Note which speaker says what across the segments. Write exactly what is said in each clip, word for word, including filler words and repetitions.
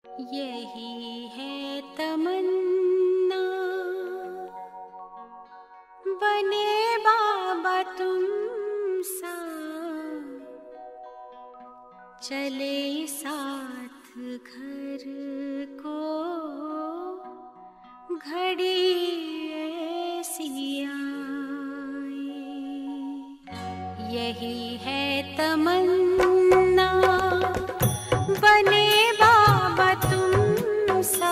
Speaker 1: यही है तमन्ना बने बाबा तुम सा, चले साथ घर को घड़ी ऐसी आए। यही है तमन्ना बने बाबा तुम सा,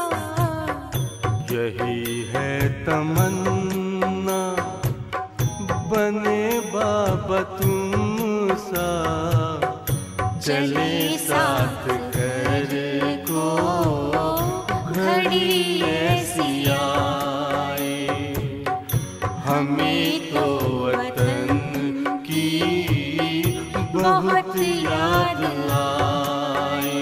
Speaker 2: यही है तमन्ना बने बाबा तुम सा,
Speaker 1: चले साथ घर को घड़ी ऐसी आए।
Speaker 2: हमें तो वतन की बहुत याद आए,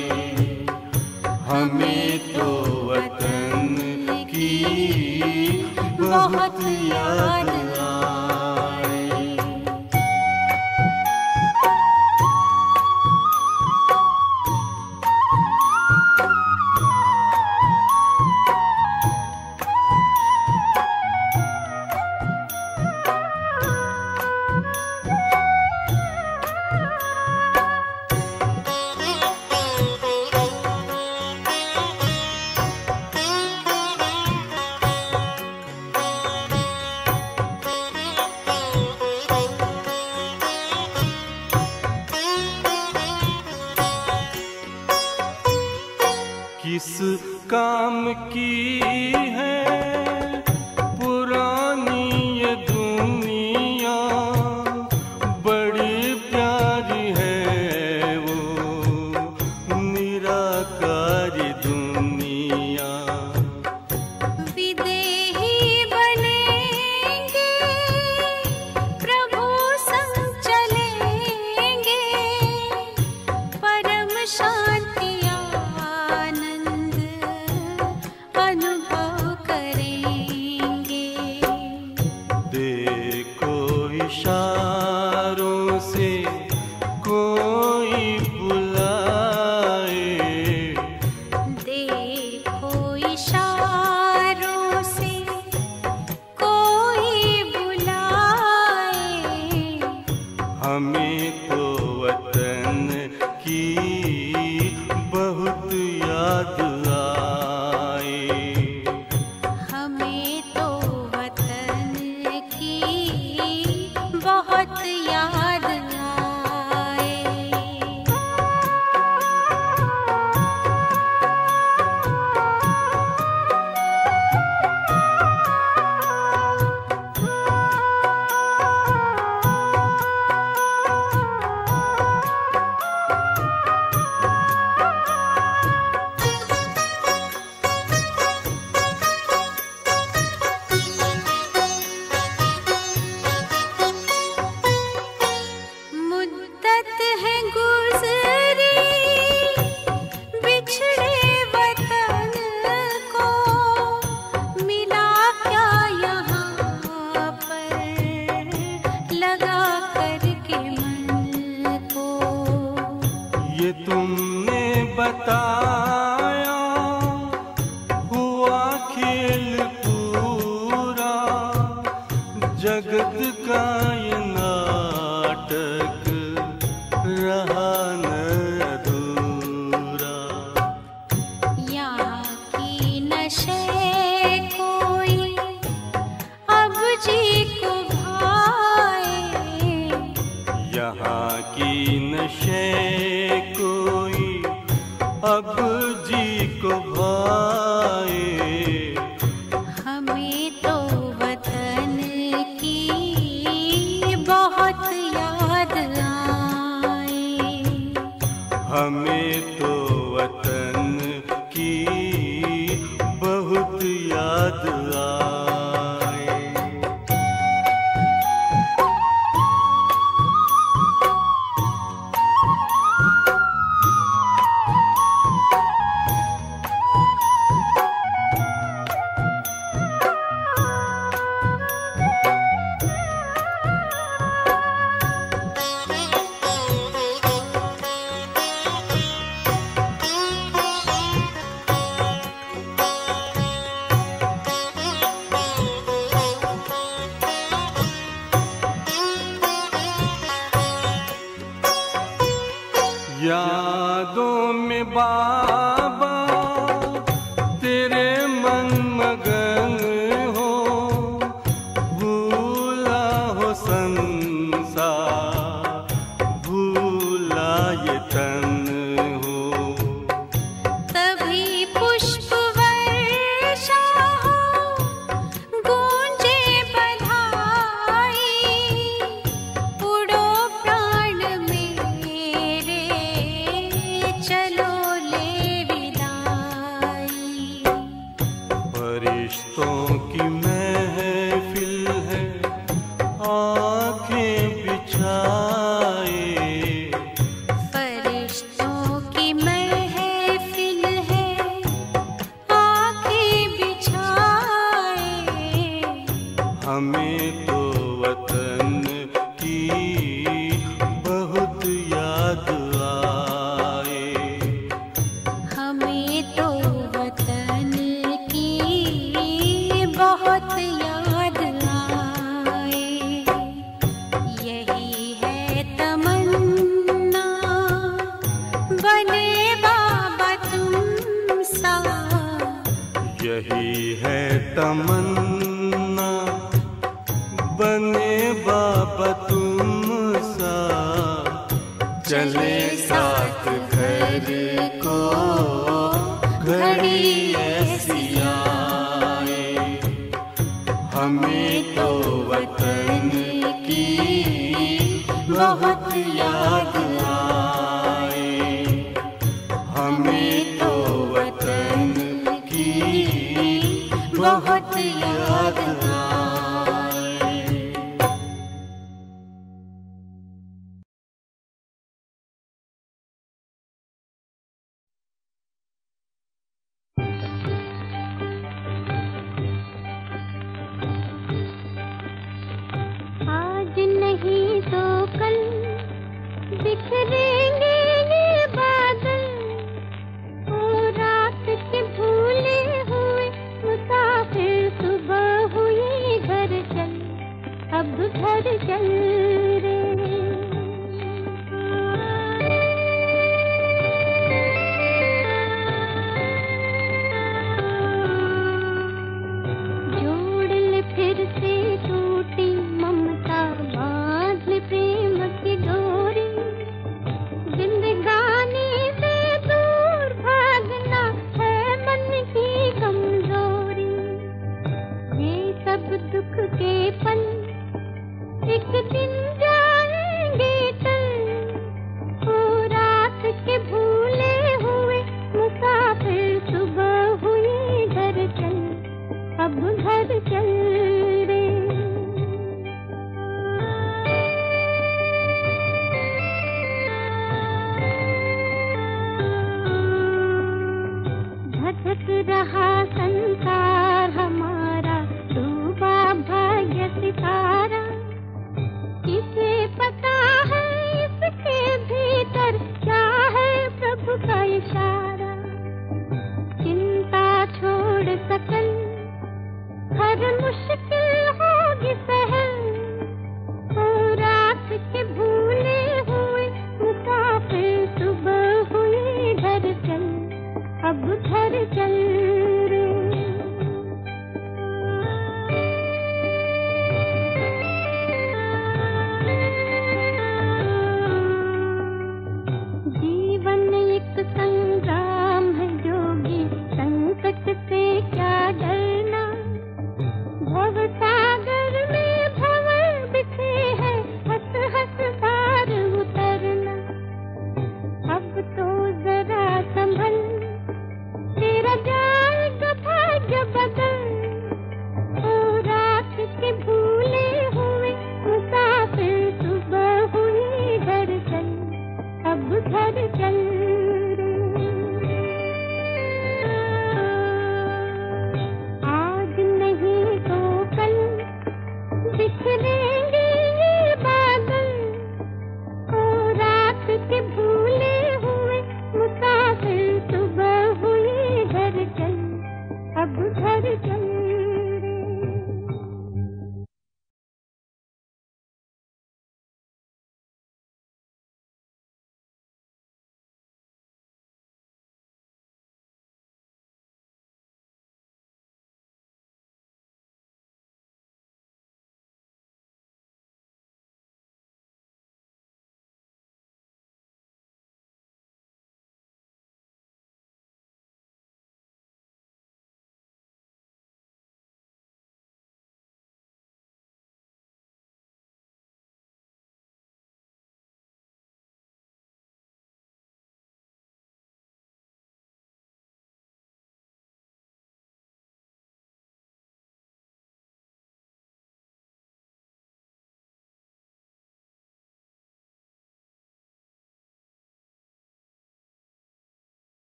Speaker 2: हमें तो वतन की बहुत याद आए। किस काम की है पुरानी ये दुनिया, बड़ी प्यारी है वो निराकारी दुनिया।
Speaker 1: विदेही बनेंगे प्रभु संग चलेंगे, परम शांति अनुभव करेंगे।
Speaker 2: देखो इशारों से कोई बुलाए,
Speaker 1: देखो इशारों से कोई बुलाए।
Speaker 2: हमें तो वतन की बहुत याद आए,
Speaker 1: हमें तो वतन की बहुत याद आए। मुद्दत है गुज़री बिछड़े वतन को, मिला क्या यहाँ पर लगा करके मन को।
Speaker 2: ये तुमने बताया हुआ खेल पूरा, जगत का ये नाटक रहा न अधूरा।
Speaker 1: यहाँ की नशे कोई अब जी को भाए,
Speaker 2: यहाँ की नशे कोई अब जी को भाए।
Speaker 1: हमें तो वतन की बहुत याद आए,
Speaker 2: हमें तो वतन की बहुत याद आए। हमें तो वतन की बहुत याद आए।
Speaker 1: हमें तो वतन की बहुत याद आए। यही है तमन्ना बने बाबा तुम सा।
Speaker 2: यही है तमन्ना बने बाबा तुम सा। चले साथ घर को घड़ी ऐसी आए। हमें तो वतन की बहुत याद आए। हमें तो वतन की बहुत याद आए।
Speaker 1: आज नहीं तो कल बिखरेंगे ये बादल। ओ रात के भूले हुए मुसाफिर सुबह हुई घर चल। अब घर चल रे। जोड़ ले फिर से टूटी ममता, बांध ले प्रेम की डोरी। जिंदगानी से दूर भागना है मन की कमजोरी। ये सब दुख के पल एक दिन जाएंगे टल। ओ रात के भूले हुए मुसाफिर सुबह हुई घर चल। अब घर चल रे। भटक रहा संसार हमारा, डूबा भाग्य सितारा। किसे पता है इसके भीतर क्या है प्रभु का इशारा। चिंता छोड़ सकल हर मुश्किल होगी सहल। ओ रात के भूले हुए मुसाफिर सुबह हुई घर चल। अब घर चल रे। जीवन एक संग्राम है जोगी, संकट से क्या डरना। भव सागर में भंवर बिछे हैं, हंस हंस पार उतरना। अब तो जरा संभल, तेरा जाएगा भाग्य बदल। ओ रात के भूले हुए मुसाफिर सुबह हुई घर चल। अब घर चल रे। आज नहीं तो कल बिखरेंगे ये बादल। ओ रात के भूले हुए मुसाफिर सुबह हुई घर चल। अब घर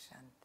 Speaker 3: शांति।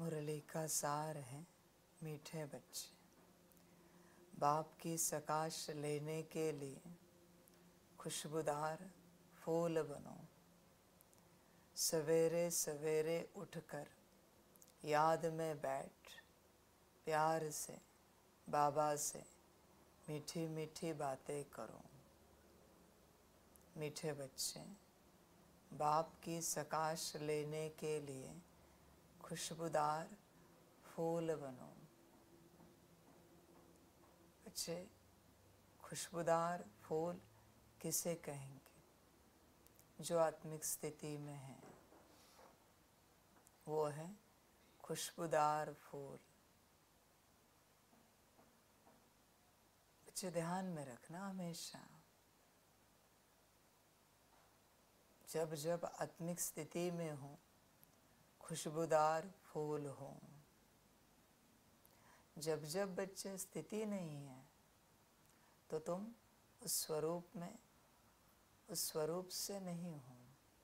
Speaker 3: मुरली का सार है मीठे बच्चे, बाप की सकाश लेने के लिए खुशबूदार फूल बनो। सवेरे सवेरे उठकर याद में बैठ, प्यार से बाबा से मीठी मीठी बातें करो। मीठे बच्चे, बाप की सकाश लेने के लिए खुशबूदार फूल बनो। बच्चे, खुशबूदार फूल किसे कहेंगे? जो आत्मिक स्थिति में है वो है खुशबूदार फूल। बच्चे ध्यान में रखना, हमेशा जब जब आत्मिक स्थिति में हो खुशबूदार फूल हो। जब जब बच्चे स्थिति नहीं है तो तुम उस स्वरूप में, उस स्वरूप से नहीं हो।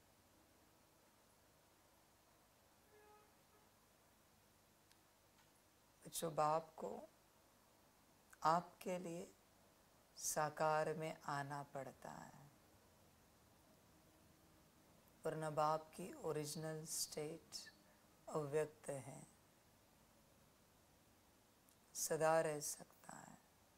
Speaker 3: बच्चों, बाप को आपके लिए साकार में आना पड़ता है, वरना बाप की ओरिजिनल स्टेट अव्यक्त है, सदा रह सकता है।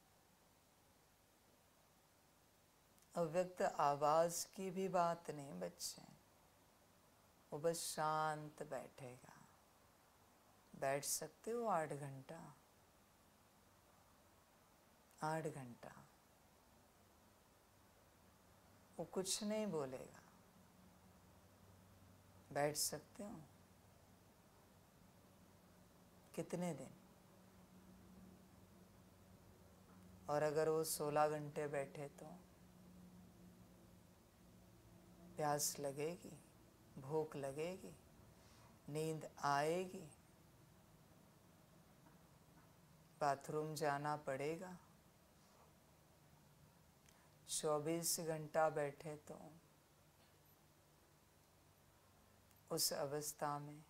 Speaker 3: अव्यक्त आवाज की भी बात नहीं बच्चे, वो बस शांत बैठेगा। बैठ सकते हो आठ घंटा, आठ घंटा वो कुछ नहीं बोलेगा। बैठ सकते हो कितने दिन? और अगर वो सोलह घंटे बैठे तो प्यास लगेगी, भूख लगेगी, नींद आएगी, बाथरूम जाना पड़ेगा। चौबीस घंटा बैठे तो उस अवस्था में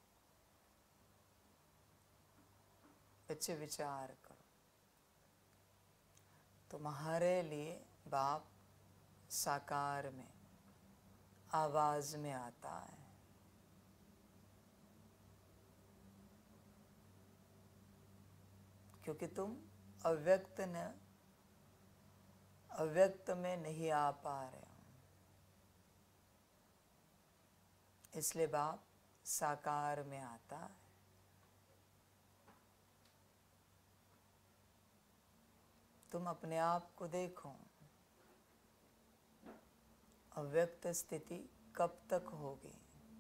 Speaker 3: बच्चे विचार करो, तुम्हारे लिए बाप साकार में, आवाज में आता है। क्योंकि तुम अव्यक्त न अव्यक्त में नहीं आ पा रहे हो, इसलिए बाप साकार में आता है। तुम अपने आप को देखो, अव्यक्त स्थिति कब तक होगी?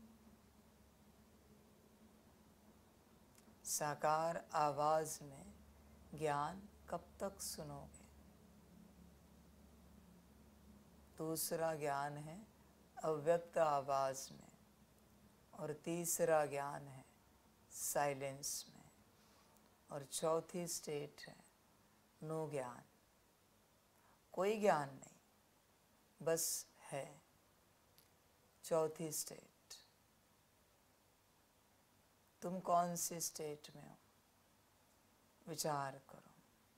Speaker 3: साकार आवाज में ज्ञान कब तक सुनोगे? दूसरा ज्ञान है अव्यक्त आवाज में, और तीसरा ज्ञान है साइलेंस में, और चौथी स्टेट है नो ज्ञान। कोई ज्ञान नहीं, बस है चौथी स्टेट। तुम कौन सी स्टेट में हो? विचार करो।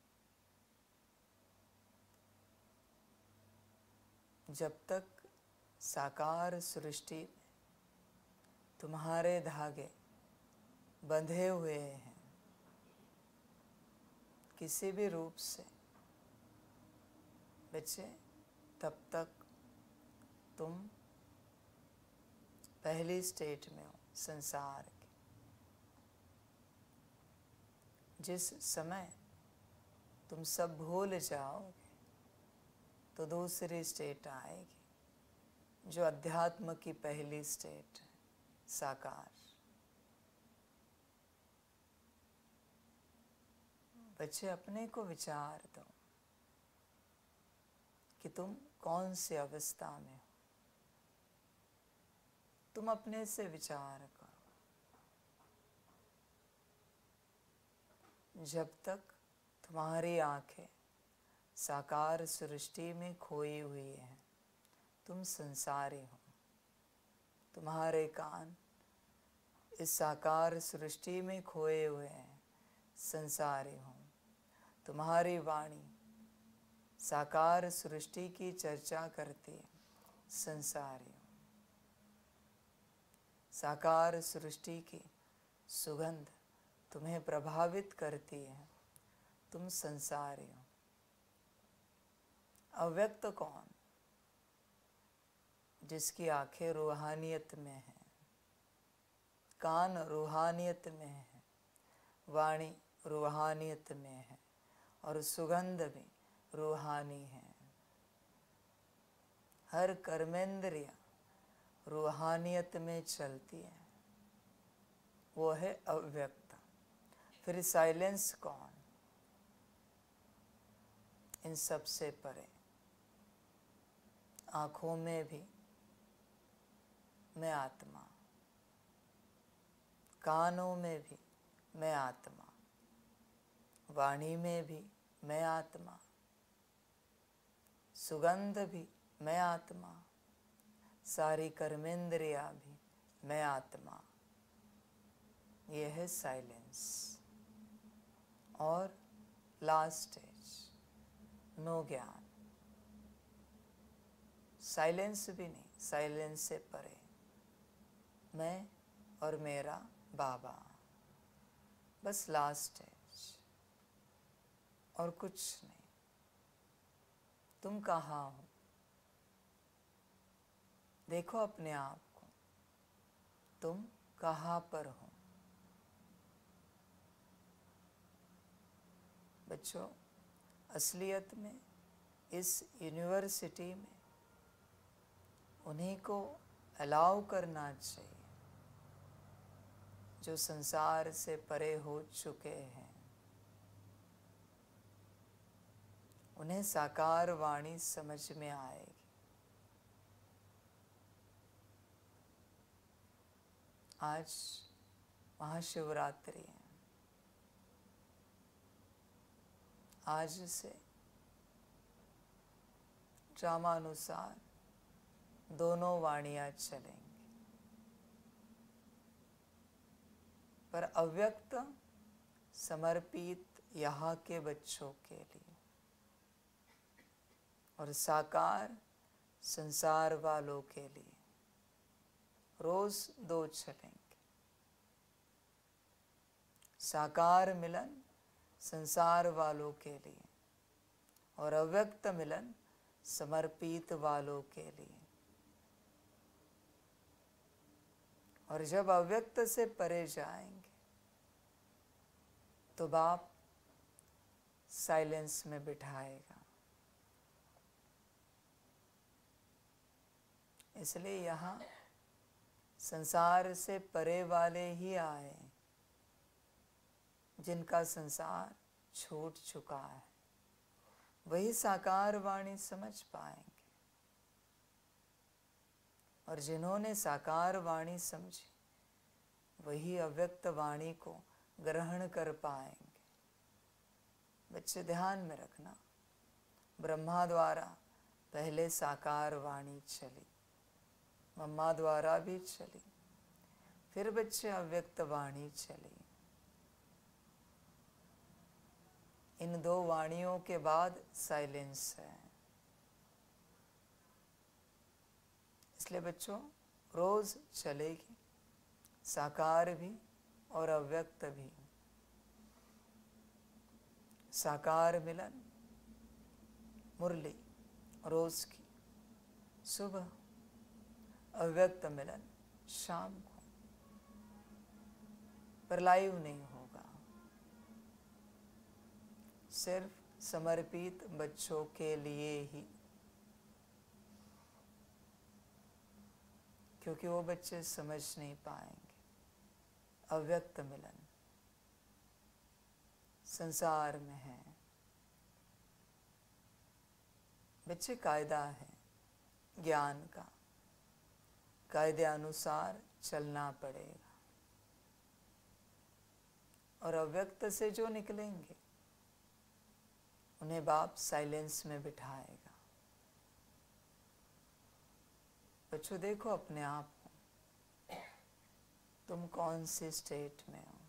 Speaker 3: जब तक साकार सृष्टि में तुम्हारे धागे बंधे हुए हैं किसी भी रूप से बच्चे, तब तक तुम पहली स्टेट में हो संसार की। जिस समय तुम सब भूल जाओगे तो दूसरी स्टेट आएगी, जो अध्यात्म की पहली स्टेट है, साकार। बच्चे, अपने को विचार दो कि तुम कौन सी अवस्था में हो। तुम अपने से विचार करो। जब तक तुम्हारी आंखें साकार सृष्टि में खोई हुई हैं, तुम संसारी हो। तुम्हारे कान इस साकार सृष्टि में खोए हुए हैं, संसारी हूँ। तुम्हारी वाणी साकार सृष्टि की चर्चा करती है, संसारी हूँ। साकार सृष्टि की सुगंध तुम्हें प्रभावित करती है, तुम संसारी हो। अव्यक्त कौन? जिसकी आंखें रूहानियत में हैं, कान रूहानियत में है, वाणी रूहानियत में है और सुगंध भी रूहानी है। हर कर्मेंद्रिय रूहानियत में चलती है, वो है अव्यक्त। फिर साइलेंस कौन? इन सब से परे। आँखों में भी मैं आत्मा, कानों में भी मैं आत्मा, वाणी में भी मैं आत्मा, सुगंध भी मैं आत्मा, सारी कर्मेंद्रिया भी मैं आत्मा। ये है साइलेंस। और लास्ट स्टेज, नो ज्ञान। साइलेंस भी नहीं, साइलेंस से परे मैं और मेरा बाबा, बस लास्ट स्टेज और कुछ नहीं। तुम कहाँ हो? देखो अपने आप को, तुम कहाँ पर हो? बच्चों, असलियत में इस यूनिवर्सिटी में उन्हीं को अलाउ करना चाहिए जो संसार से परे हो चुके हैं। उन्हें साकार वाणी समझ में आएगी। आज महाशिवरात्रि है। आज से ड्रामानुसार दोनों वाणियाँ चलेंगी, पर अव्यक्त समर्पित यहाँ के बच्चों के लिए और साकार संसार वालों के लिए रोज दो चलेंगे। साकार मिलन संसार वालों के लिए और अव्यक्त मिलन समर्पित वालों के लिए। और जब अव्यक्त से परे जाएंगे तो बाप साइलेंस में बिठाएगा। इसलिए यहाँ संसार से परे वाले ही आए जिनका संसार छूट चुका है, वही साकार वाणी समझ पाएंगे। और जिन्होंने साकार वाणी समझी वही अव्यक्त वाणी को ग्रहण कर पाएंगे। बच्चे ध्यान में रखना, ब्रह्मा द्वारा पहले साकार वाणी चली, मम्मा द्वारा भी चली, फिर बच्चे अव्यक्त वाणी चली। इन दो वाणियों के बाद साइलेंस है। इसलिए बच्चों रोज चलेगी साकार भी और अव्यक्त भी। साकार मिलन मुरली रोज की सुबह, अव्यक्त मिलन शाम को, पर लाइव नहीं होगा, सिर्फ समर्पित बच्चों के लिए ही, क्योंकि वो बच्चे समझ नहीं पाएंगे। अव्यक्त मिलन संसार में है। बच्चे कायदा है ज्ञान का, कायदे अनुसार चलना पड़ेगा। और अव्यक्त से जो निकलेंगे उन्हें बाप साइलेंस में बिठाएगा। बच्चों देखो अपने आप को, तुम कौन सी स्टेट में हो।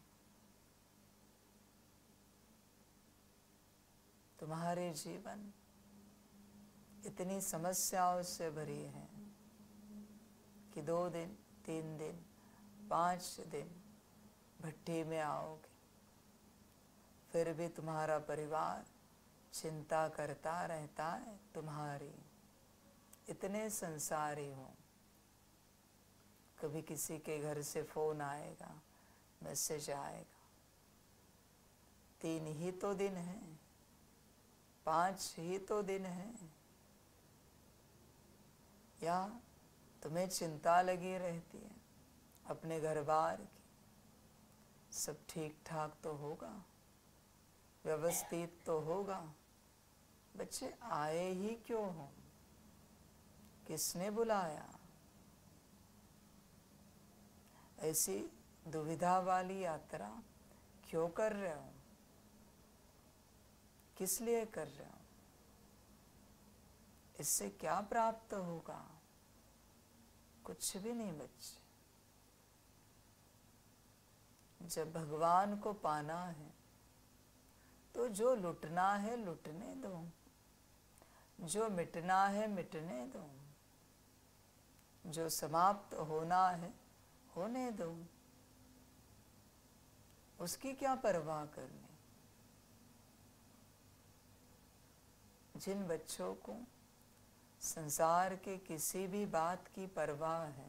Speaker 3: तुम्हारे जीवन इतनी समस्याओं से भरी है कि दो दिन, तीन दिन, पांच दिन भट्टी में आओगे, फिर भी तुम्हारा परिवार चिंता करता रहता है तुम्हारी। इतने संसारी हो, कभी किसी के घर से फोन आएगा, मैसेज आएगा। तीन ही तो दिन हैं, पांच ही तो दिन हैं, या तुम्हें चिंता लगी रहती है अपने घर बार की। सब ठीक ठाक तो होगा, व्यवस्थित तो होगा। बच्चे आए ही क्यों हो, किसने बुलाया? ऐसी दुविधा वाली यात्रा क्यों कर रहे हो, किस लिए कर रहे हो, इससे क्या प्राप्त होगा? कुछ भी नहीं बच्चे। जब भगवान को पाना है तो जो लुटना है लुटने दो, जो मिटना है मिटने दो, जो समाप्त होना है होने दो। उसकी क्या परवाह करनी। जिन बच्चों को संसार के किसी भी बात की परवाह है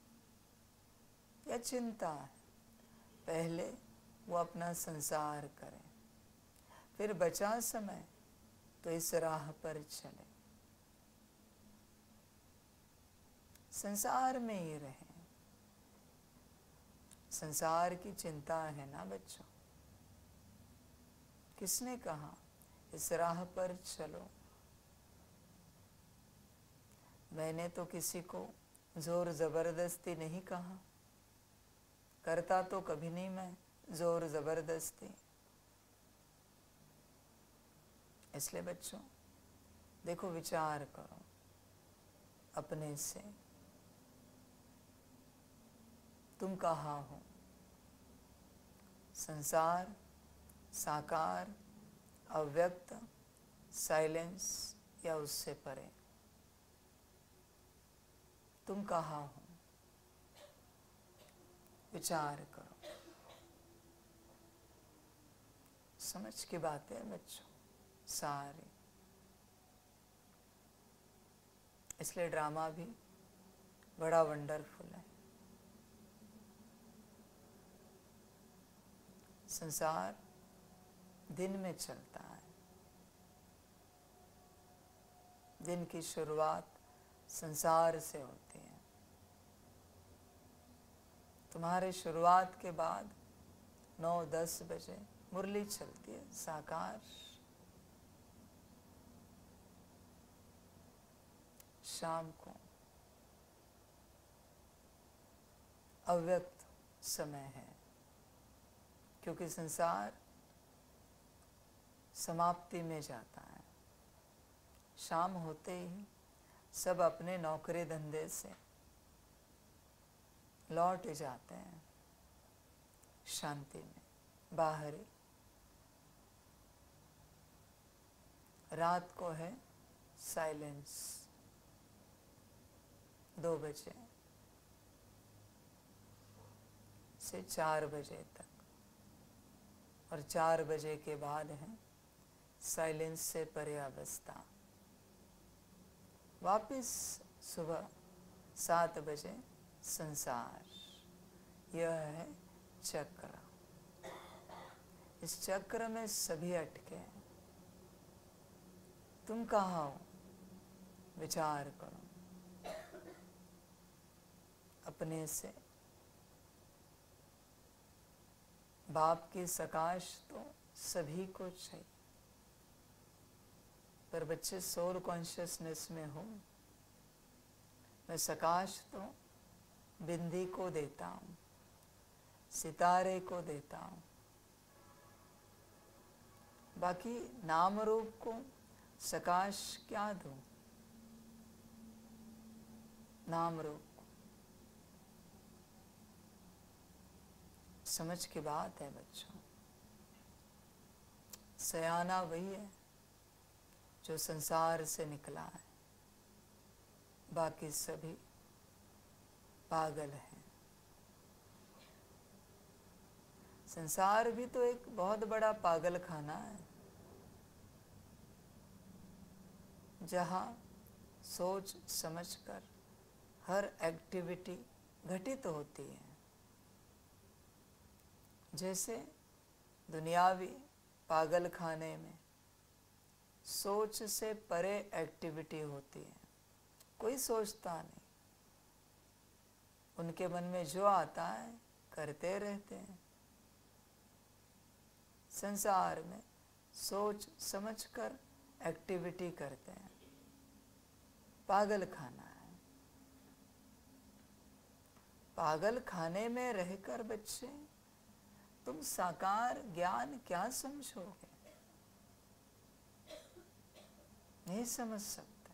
Speaker 3: या चिंता है, पहले वो अपना संसार करें, फिर बचा समय तो इस राह पर चले, संसार में ही रहें। संसार की चिंता है ना बच्चों। किसने कहा इस राह पर चलो? मैंने तो किसी को जोर जबरदस्ती नहीं कहा, करता तो कभी नहीं मैं जोर जबरदस्ती। इसलिए बच्चों देखो, विचार करो अपने से, तुम कहाँ हो? संसार, साकार, अव्यक्त, साइलेंस या उससे परे? तुम कहाँ हो? विचार करो। समझ की बात है बच्चों सारी। इसलिए ड्रामा भी बड़ा वंडरफुल है। संसार दिन में चलता है। दिन की शुरुआत संसार से होती है। तुम्हारे शुरुआत के बाद नौ दस बजे मुरली चलती है साकार। शाम को अव्यक्त समय है, क्योंकि संसार समाप्ति में जाता है। शाम होते ही सब अपने नौकरी धंधे से लौट जाते हैं शांति में, बाहरी। रात को है साइलेंस, दो बजे से चार बजे तक, और चार बजे के बाद है साइलेंस से परे अवस्था। वापिस सुबह सात बजे संसार। यह है चक्र। इस चक्र में सभी अटके हैं। तुम कहाँ हो? विचार करो अपने से। बाप की सकाश तो सभी को चाहिए, पर बच्चे सोल कॉन्शियसनेस में हो। मैं सकाश तो बिंदी को देता हूँ, सितारे को देता हूँ, बाकी नाम रूप को सकाश क्या दूँ? नाम रूप को समझ की बात है बच्चों। सयाना वही है जो संसार से निकला है, बाकी सभी पागल हैं। संसार भी तो एक बहुत बड़ा पागल खाना है, जहाँ सोच समझकर हर एक्टिविटी घटित होती है। जैसे दुनियावी पागल खाने में सोच से परे एक्टिविटी होती है, कोई सोचता नहीं, उनके मन में जो आता है करते रहते हैं। संसार में सोच समझकर एक्टिविटी करते हैं, पागल खाना है। पागल खाने में रहकर बच्चे तुम साकार ज्ञान क्या समझोगे? नहीं समझ सकते।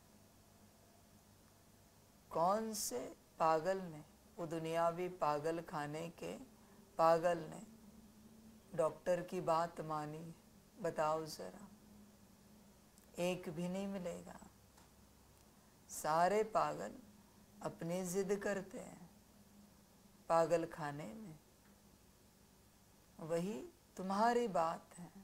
Speaker 3: कौन से पागल ने, वो दुनियावी पागल खाने के पागल ने डॉक्टर की बात मानी? बताओ जरा, एक भी नहीं मिलेगा। सारे पागल अपनी जिद करते हैं पागल खाने में। वही तुम्हारी बात है।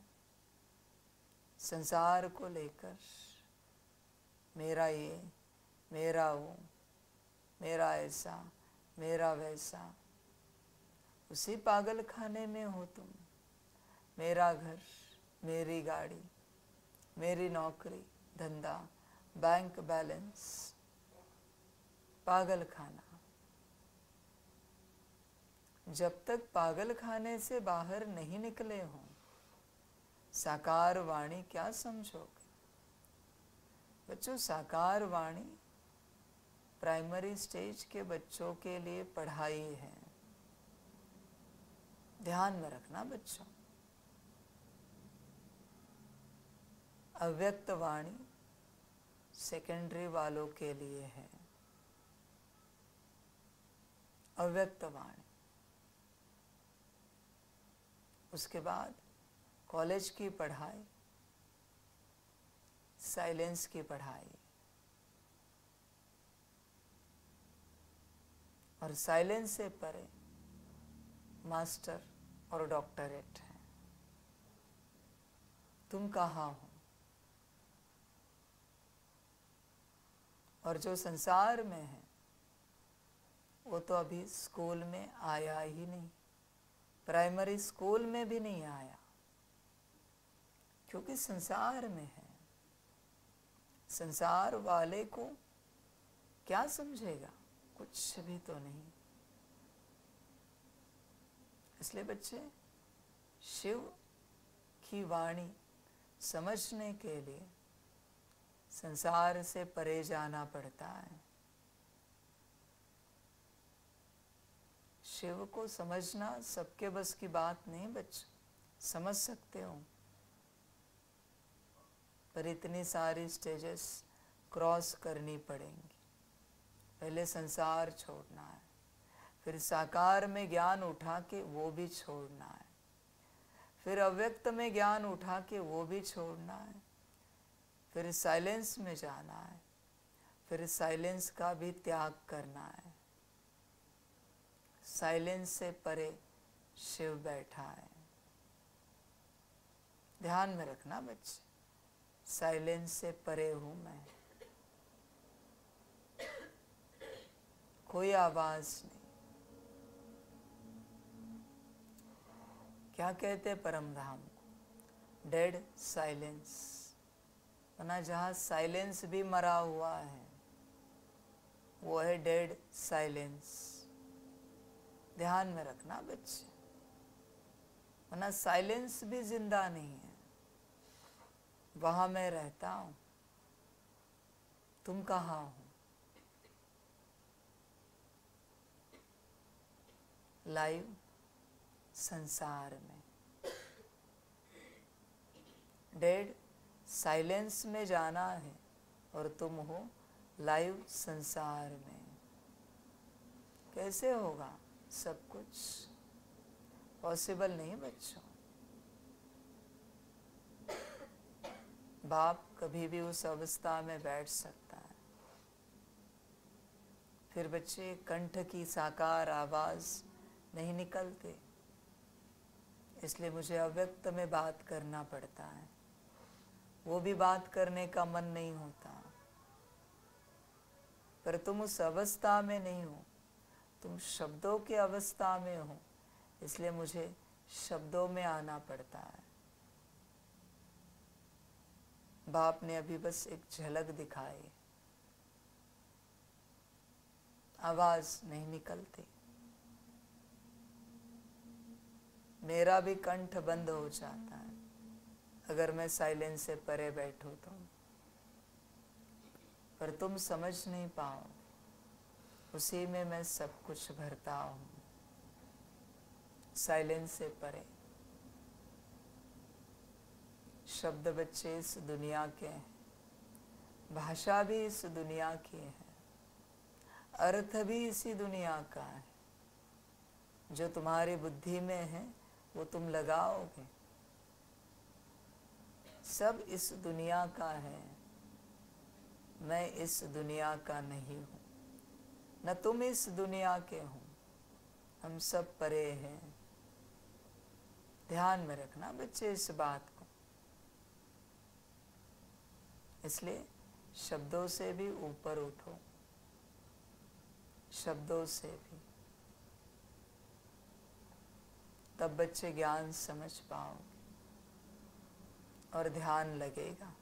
Speaker 3: संसार को लेकर मेरा ये, मेरा वो, मेरा ऐसा, मेरा वैसा, उसी पागल खाने में हो तुम। मेरा घर, मेरी गाड़ी, मेरी नौकरी, धंधा, बैंक बैलेंस, पागल खाना। जब तक पागल खाने से बाहर नहीं निकले हो, साकार वाणी क्या समझोगे? बच्चों, साकार वाणी प्राइमरी स्टेज के बच्चों के लिए पढ़ाई है। ध्यान में रखना बच्चों। अव्यक्त वाणी सेकेंडरी वालों के लिए है। अव्यक्त वाणी। उसके बाद कॉलेज की पढ़ाई, साइलेंस की पढ़ाई, और साइलेंस से परे मास्टर और डॉक्टरेट है। तुम कहाँ हो? और जो संसार में है वो तो अभी स्कूल में आया ही नहीं, प्राइमरी स्कूल में भी नहीं आया, क्योंकि संसार में है। संसार वाले को क्या समझेगा? कुछ भी तो नहीं। इसलिए बच्चे, शिव की वाणी समझने के लिए संसार से परे जाना पड़ता है। शिव को समझना सबके बस की बात नहीं बच्चों। समझ सकते हो, पर इतनी सारी स्टेजेस क्रॉस करनी पड़ेंगी। पहले संसार छोड़ना है, फिर साकार में ज्ञान उठा के वो भी छोड़ना है, फिर अव्यक्त में ज्ञान उठा के वो भी छोड़ना है, फिर साइलेंस में जाना है, फिर साइलेंस का भी त्याग करना है। साइलेंस से परे शिव बैठा है। ध्यान में रखना बच्चे, साइलेंस से परे हूं मैं। कोई आवाज नहीं। क्या कहते हैं परम धाम को? Dead silence. वरना जहां साइलेंस भी मरा हुआ है वो है डेड साइलेंस। ध्यान में रखना बच्चे, वरना साइलेंस भी जिंदा नहीं है। वहां मैं रहता हूं, तुम कहाँ हो? लाइव संसार में। डेड साइलेंस में जाना है और तुम हो लाइव संसार में। कैसे होगा सब कुछ? पॉसिबल नहीं बच्चों। बाप कभी भी उस अवस्था में बैठ सकता है। फिर बच्चे कंठ की साकार आवाज नहीं निकलते, इसलिए मुझे अव्यक्त में बात करना पड़ता है। वो भी बात करने का मन नहीं होता, पर तुम उस अवस्था में नहीं हो, तुम शब्दों की अवस्था में हो, इसलिए मुझे शब्दों में आना पड़ता है। बाप ने अभी बस एक झलक दिखाई, आवाज नहीं निकलती। मेरा भी कंठ बंद हो जाता है अगर मैं साइलेंस से परे बैठूं तो, पर तुम समझ नहीं पाओ, उसी में मैं सब कुछ भरता हूं। साइलेंस से परे शब्द बच्चे इस दुनिया के हैं, भाषा भी इस दुनिया की है, अर्थ भी इसी दुनिया का है। जो तुम्हारी बुद्धि में है वो तुम लगाओगे। सब इस दुनिया का है, मैं इस दुनिया का नहीं हूं, न तुम इस दुनिया के हो, हम सब परे हैं। ध्यान में रखना बच्चे इस बात को। इसलिए शब्दों से भी ऊपर उठो, शब्दों से भी, तब बच्चे ज्ञान समझ पाओगे और ध्यान लगेगा।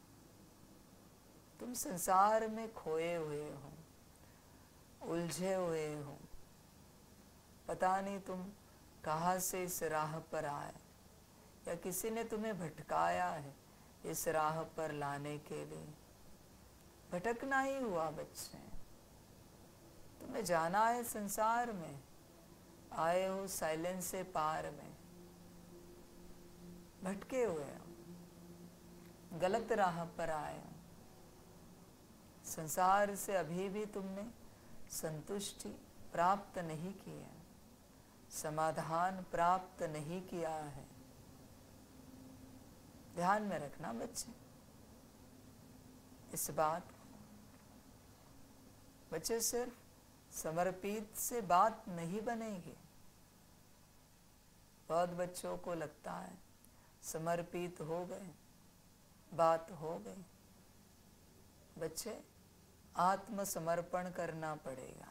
Speaker 3: तुम संसार में खोए हुए हो, उलझे हुए हो, पता नहीं तुम कहाँ से इस राह पर आए, या किसी ने तुम्हें भटकाया है इस राह पर लाने के लिए। भटकना ही हुआ बच्चे, तुम्हें जाना है संसार में, आए हो साइलेंस से पार में, भटके हुए हो, गलत राह पर आए हो। संसार से अभी भी तुमने संतुष्टि प्राप्त नहीं की है, समाधान प्राप्त नहीं किया है। ध्यान में रखना बच्चे इस बात को। बच्चे सिर्फ समर्पित से बात नहीं बनेगी। बहुत बच्चों को लगता है समर्पित हो गए, बात हो गई। बच्चे आत्मसमर्पण करना पड़ेगा।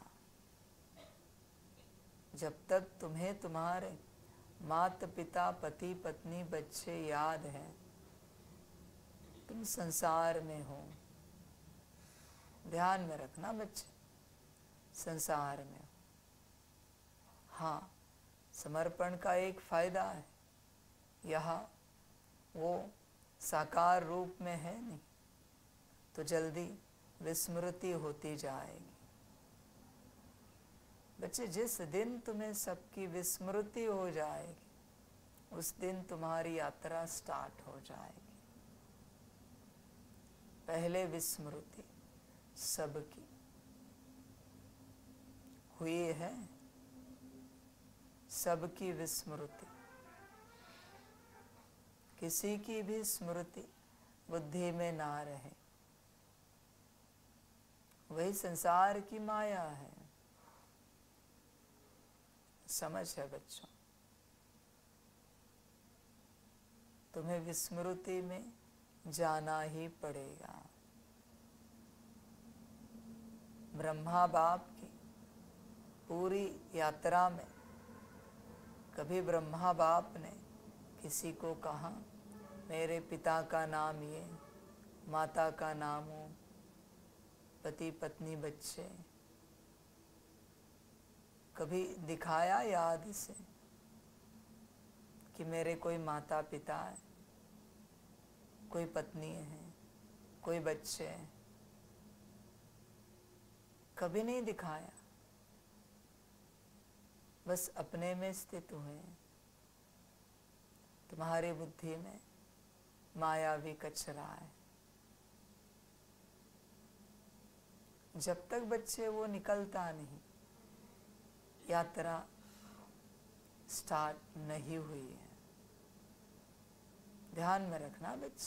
Speaker 3: जब तक तुम्हें तुम्हारे माता पिता, पति पत्नी, बच्चे याद हैं, तुम संसार में हो। ध्यान में रखना बच्चे, संसार में हो। हाँ, समर्पण का एक फायदा है, यहाँ वो साकार रूप में है नहीं, तो जल्दी विस्मृति होती जाएगी। बच्चे जिस दिन तुम्हें सबकी विस्मृति हो जाएगी, उस दिन तुम्हारी यात्रा स्टार्ट हो जाएगी। पहले विस्मृति सबकी हुई है, सबकी विस्मृति, किसी की भी स्मृति बुद्धि में ना रहे, वही संसार की माया है। समझ है बच्चों? तुम्हें विस्मृति में जाना ही पड़ेगा। ब्रह्मा बाप की पूरी यात्रा में कभी ब्रह्मा बाप ने किसी को कहा मेरे पिता का नाम ये, माता का नाम हो, पति पत्नी बच्चे, कभी दिखाया याद से कि मेरे कोई माता पिता है, कोई पत्नी है, कोई बच्चे हैं? कभी नहीं दिखाया, बस अपने में स्थित हुए। तुम्हारी बुद्धि में मायावी कचरा है। जब तक बच्चे वो निकलता नहीं, यात्रा स्टार्ट नहीं हुई है। ध्यान में रखना बच्चे,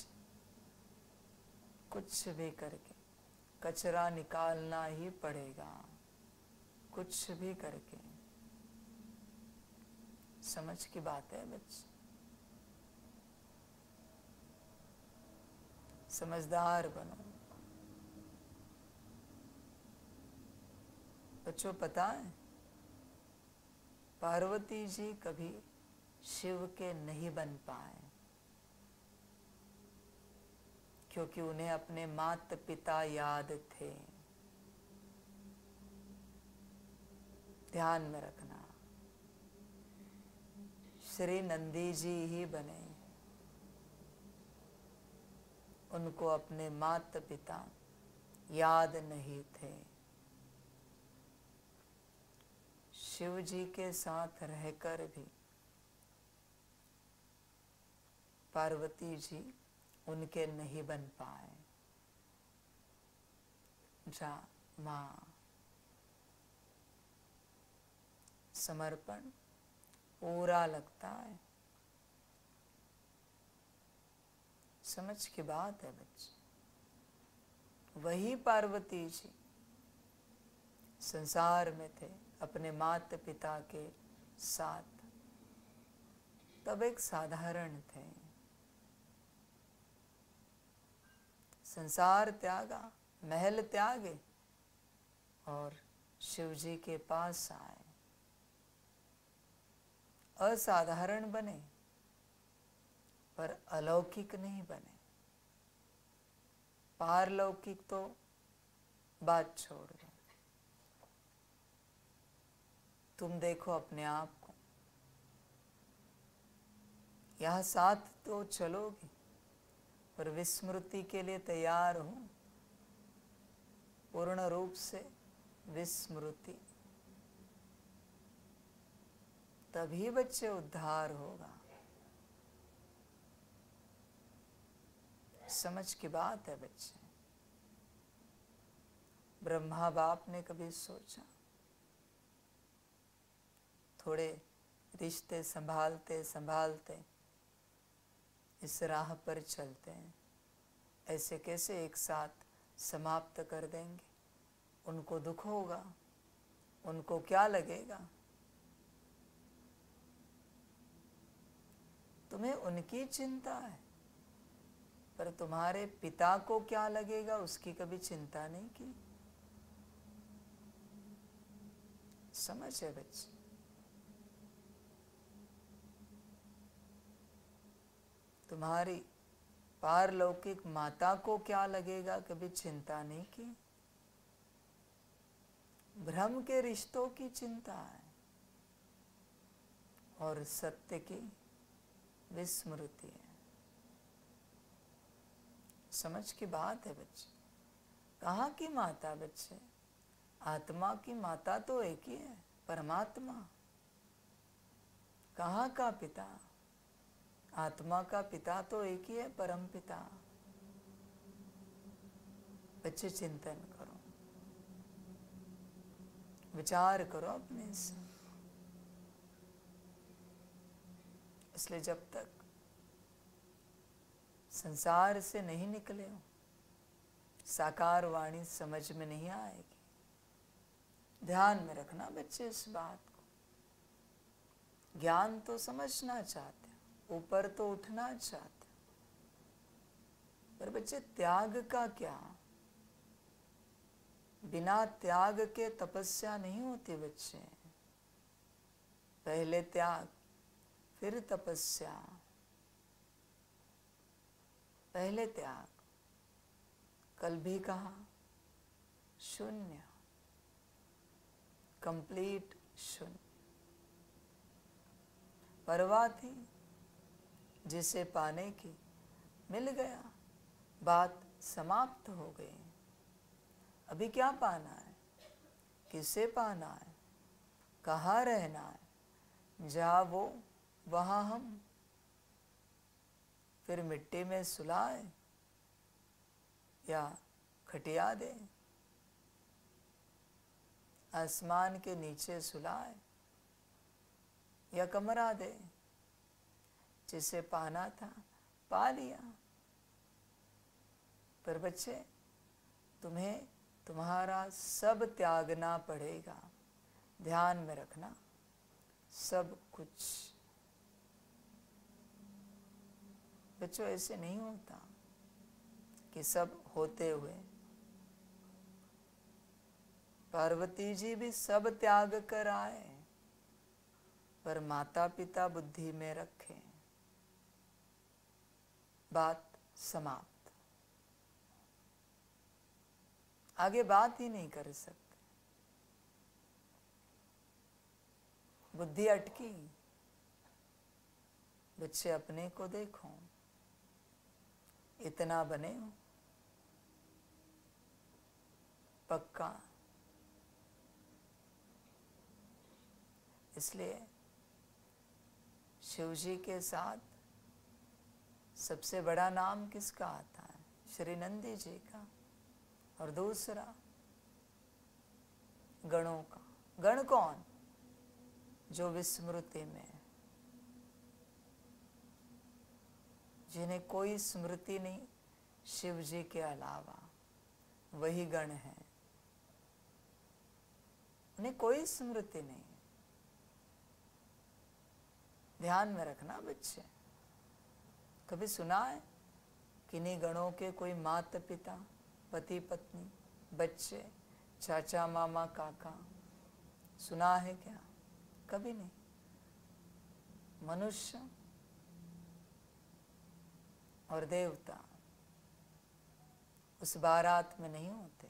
Speaker 3: कुछ भी करके कचरा निकालना ही पड़ेगा, कुछ भी करके। समझ की बात है बच्चे, समझदार बनो बच्चों। पता है पार्वती जी कभी शिव के नहीं बन पाए, क्योंकि उन्हें अपने माता पिता याद थे। ध्यान में रखना, श्री नंदी जी ही बने, उनको अपने माता पिता याद नहीं थे। शिव जी के साथ रहकर भी पार्वती जी उनके नहीं बन पाए। जा मां, समर्पण पूरा लगता है। समझ की बात है बच्चे, वही पार्वती जी संसार में थे अपने माता पिता के साथ, तब एक साधारण थे। संसार त्यागा, महल त्यागे और शिव जी के पास आए, असाधारण बने पर अलौकिक नहीं बने। पारलौकिक तो बात छोड़ दो, तुम देखो अपने आप को, यहां साथ तो चलोगे पर विस्मृति के लिए तैयार हो, पूर्ण रूप से विस्मृति, तभी बच्चे उद्धार होगा। समझ की बात है बच्चे। ब्रह्मा बाप ने कभी सोचा थोड़े रिश्ते संभालते संभालते इस राह पर चलते हैं, ऐसे कैसे एक साथ समाप्त कर देंगे? उनको दुख होगा, उनको क्या लगेगा? तुम्हें उनकी चिंता है, पर तुम्हारे पिता को क्या लगेगा उसकी कभी चिंता नहीं की। समझ है बच्चे? तुम्हारी पारलौकिक माता को क्या लगेगा कभी चिंता नहीं की। भ्रम के रिश्तों की चिंता है और सत्य की विस्मृति है। समझ की बात है बच्चे। कहाँ की माता बच्चे? आत्मा की माता तो एक ही है, परमात्मा। कहाँ का पिता? आत्मा का पिता तो एक ही है, परम पिता। बच्चे चिंतन करो, विचार करो अपने से। इसलिए जब तक संसार से नहीं निकले हो, साकार वाणी समझ में नहीं आएगी। ध्यान में रखना बच्चे इस बात को। ज्ञान तो समझना चाहते हो, ऊपर तो उठना चाहते हो, पर बच्चे त्याग का क्या? बिना त्याग के तपस्या नहीं होती बच्चे। पहले त्याग फिर तपस्या। पहले त्याग, कल भी कहा, शून्य, कंप्लीट शून्य। परवाह थी जिसे पाने की, मिल गया, बात समाप्त हो गई। अभी क्या पाना है? किसे पाना है? कहाँ रहना है? जहाँ वो वहाँ हम। फिर मिट्टी में सुलाए या खटिया दे, आसमान के नीचे सुलाए या कमरा दे, जिसे पाना था पा लिया। पर बच्चे, तुम्हें तुम्हारा सब त्यागना पड़ेगा। ध्यान में रखना, सब कुछ। बच्चों, ऐसे नहीं होता कि सब होते हुए। पार्वती जी भी सब त्याग कर आए, पर माता पिता बुद्धि में रखे। बात समाप्त। आगे बात ही नहीं कर सकते। बुद्धि अटकी। बच्चे, अपने को देखो, इतना बने हो पक्का। इसलिए शिव जी के साथ सबसे बड़ा नाम किसका आता है? श्री नंदी जी का। और दूसरा गणों का। गण कौन? जो विस्मृति में है, जिन्हें कोई स्मृति नहीं शिव जी के अलावा, वही गण है। उन्हें कोई स्मृति नहीं। ध्यान में रखना बच्चे। कभी सुना है किन्हीं गणों के कोई माता पिता, पति पत्नी, बच्चे, चाचा मामा काका? सुना है क्या? कभी नहीं। मनुष्य और देवता उस बारात में नहीं होते,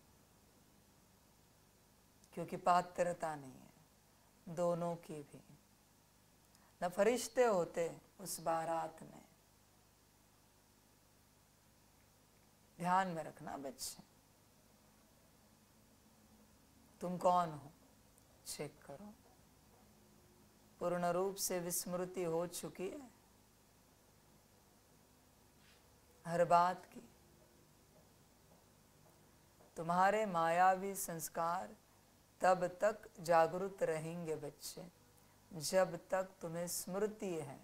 Speaker 3: क्योंकि पात्रता नहीं है दोनों की भी। न फरिश्ते होते उस बारात में। ध्यान में रखना बच्चे। तुम कौन हो चेक करो। पूर्ण रूप से विस्मृति हो चुकी है हर बात की। तुम्हारे मायावी संस्कार तब तक जागृत रहेंगे बच्चे, जब तक तुम्हें स्मृति है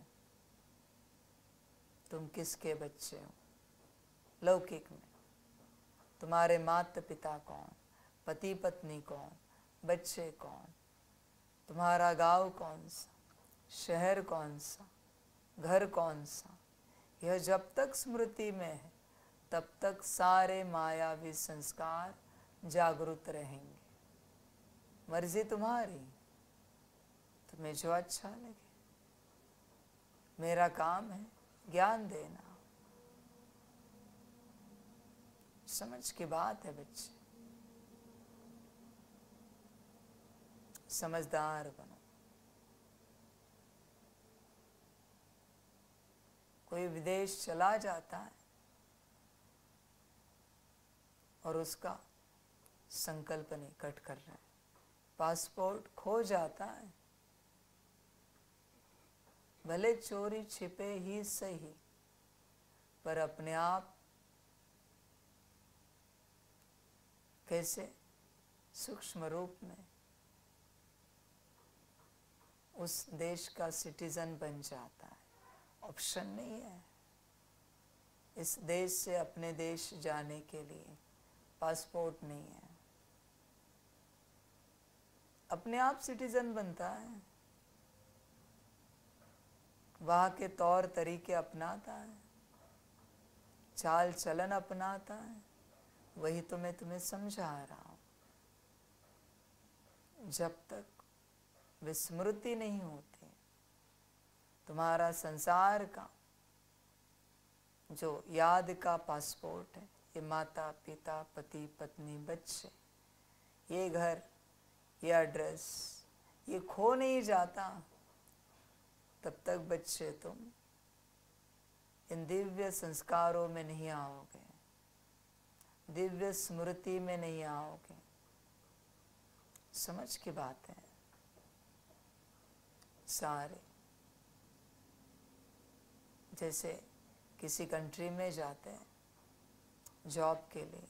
Speaker 3: तुम किसके बच्चे हो। लौकिक में तुम्हारे माता पिता कौन, पति पत्नी कौन, बच्चे कौन, तुम्हारा गांव कौन सा, शहर कौन सा, घर कौन सा, यह जब तक स्मृति में है तब तक सारे मायावी संस्कार जागृत रहेंगे। मर्जी तुम्हारी, तुम्हें जो अच्छा लगे। मेरा काम है ज्ञान देना। समझ की बात है बच्चे। समझदार बनो। कोई विदेश चला जाता है और उसका संकल्प निकट कर रहा है, पासपोर्ट खो जाता है, भले चोरी छिपे ही सही, पर अपने आप कैसे सूक्ष्म रूप में उस देश का सिटीजन बन जाता है। ऑप्शन नहीं है इस देश से अपने देश जाने के लिए, पासपोर्ट नहीं है, अपने आप सिटीजन बनता है, वहाँ के तौर तरीके अपनाता है, चाल चलन अपनाता है। वही तो मैं तुम्हें समझा रहा हूँ। जब तक विस्मृति नहीं होती, तुम्हारा संसार का जो याद का पासपोर्ट है, ये माता पिता पति पत्नी बच्चे, ये घर, ये एड्रेस, ये खो नहीं जाता, तब तक बच्चे तुम इन दिव्य संस्कारों में नहीं आओगे, दिव्य स्मृति में नहीं आओगे। समझ की बात है। सारे जैसे किसी कंट्री में जाते हैं जॉब के लिए,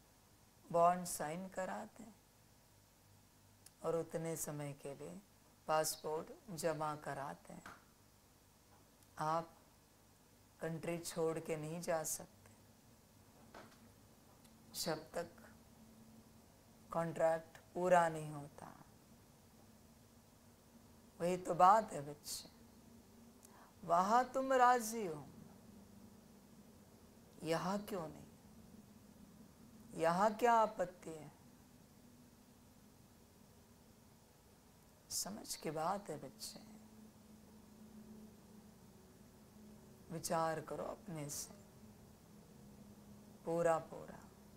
Speaker 3: बॉन्ड साइन कराते हैं और उतने समय के लिए पासपोर्ट जमा कराते हैं। आप कंट्री छोड़ के नहीं जा सकते जब तक कॉन्ट्रैक्ट पूरा नहीं होता। वही तो बात है बच्चे, वहां तुम राजी हो, यहां क्यों नहीं? यहां क्या आपत्ति है? समझ की बात है बच्चे, विचार करो अपने से पूरा पूरा।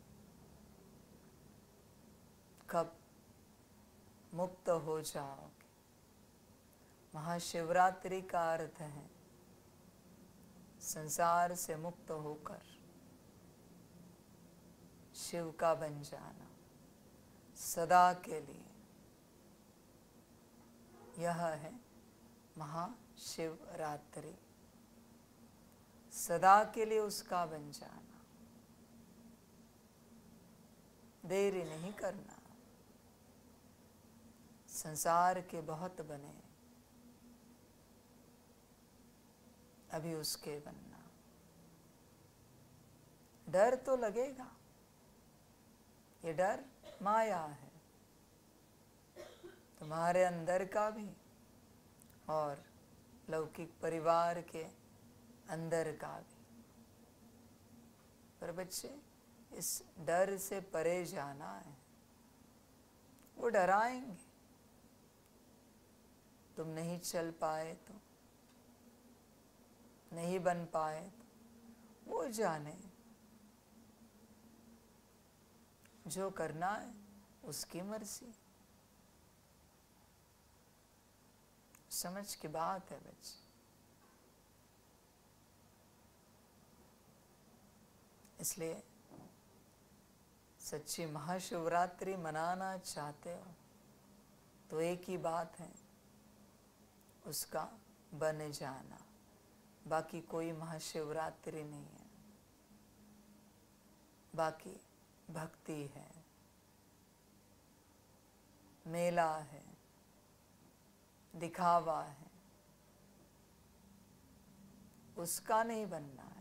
Speaker 3: कब मुक्त हो जाओगे? महाशिवरात्रि का अर्थ है संसार से मुक्त होकर शिव का बन जाना सदा के लिए। यह है महाशिवरात्रि, सदा के लिए उसका बन जाना। देरी नहीं करना। संसार के बहुत बने, अभी उसके बनना। डर तो लगेगा, ये डर माया है, तुम्हारे अंदर का भी और लौकिक परिवार के अंदर का भी। पर बच्चे इस डर से परे जाना है। वो डराएंगे, तुम नहीं चल पाए तो, नहीं बन पाए तो वो जाने, जो करना है उसकी मर्जी। समझ की बात है बच्चे। इसलिए सच्ची महाशिवरात्रि मनाना चाहते हो तो एक ही बात है, उसका बन जाना। बाकी कोई महाशिवरात्रि नहीं है, बाकी भक्ति है, मेला है, दिखावा है, उसका नहीं बनना है।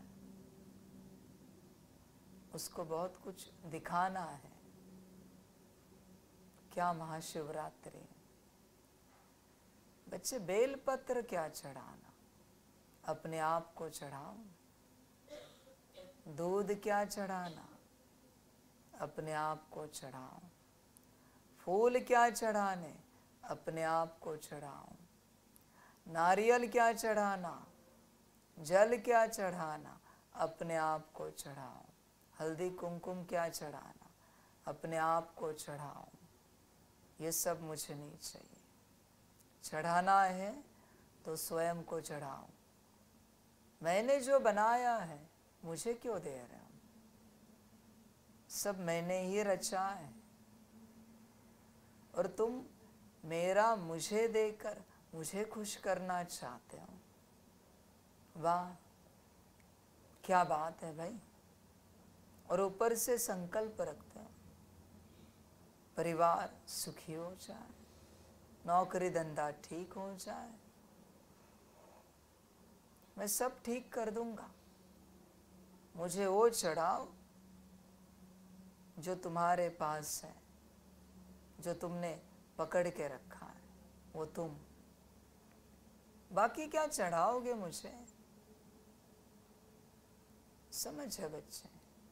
Speaker 3: उसको बहुत कुछ दिखाना है। क्या महाशिवरात्रि है बच्चे? बेलपत्र क्या चढ़ाना, अपने आप को चढ़ाओ। दूध क्या चढ़ाना, अपने आप को चढ़ाओ। फूल क्या चढ़ाने, अपने आप को चढ़ाओ। नारियल क्या चढ़ाना, जल क्या चढ़ाना, अपने आप को चढ़ाओ। हल्दी कुमकुम क्या चढ़ाना, अपने आप को चढ़ाओ। ये सब मुझे नहीं चाहिए। चढ़ाना है तो स्वयं को चढ़ाओ। मैंने जो बनाया है मुझे क्यों दे रहे हो? सब मैंने ही रचा है और तुम मेरा मुझे देकर मुझे खुश करना चाहते हो। वाह, क्या बात है भाई। और ऊपर से संकल्प रखते हो परिवार सुखी हो जाए, नौकरी धंधा ठीक हो जाए, मैं सब ठीक कर दूंगा। मुझे वो चढ़ाओ जो तुम्हारे पास है, जो तुमने पकड़ के रखा है, वो तुम। बाकी क्या चढ़ाओगे मुझे? समझ है बच्चे।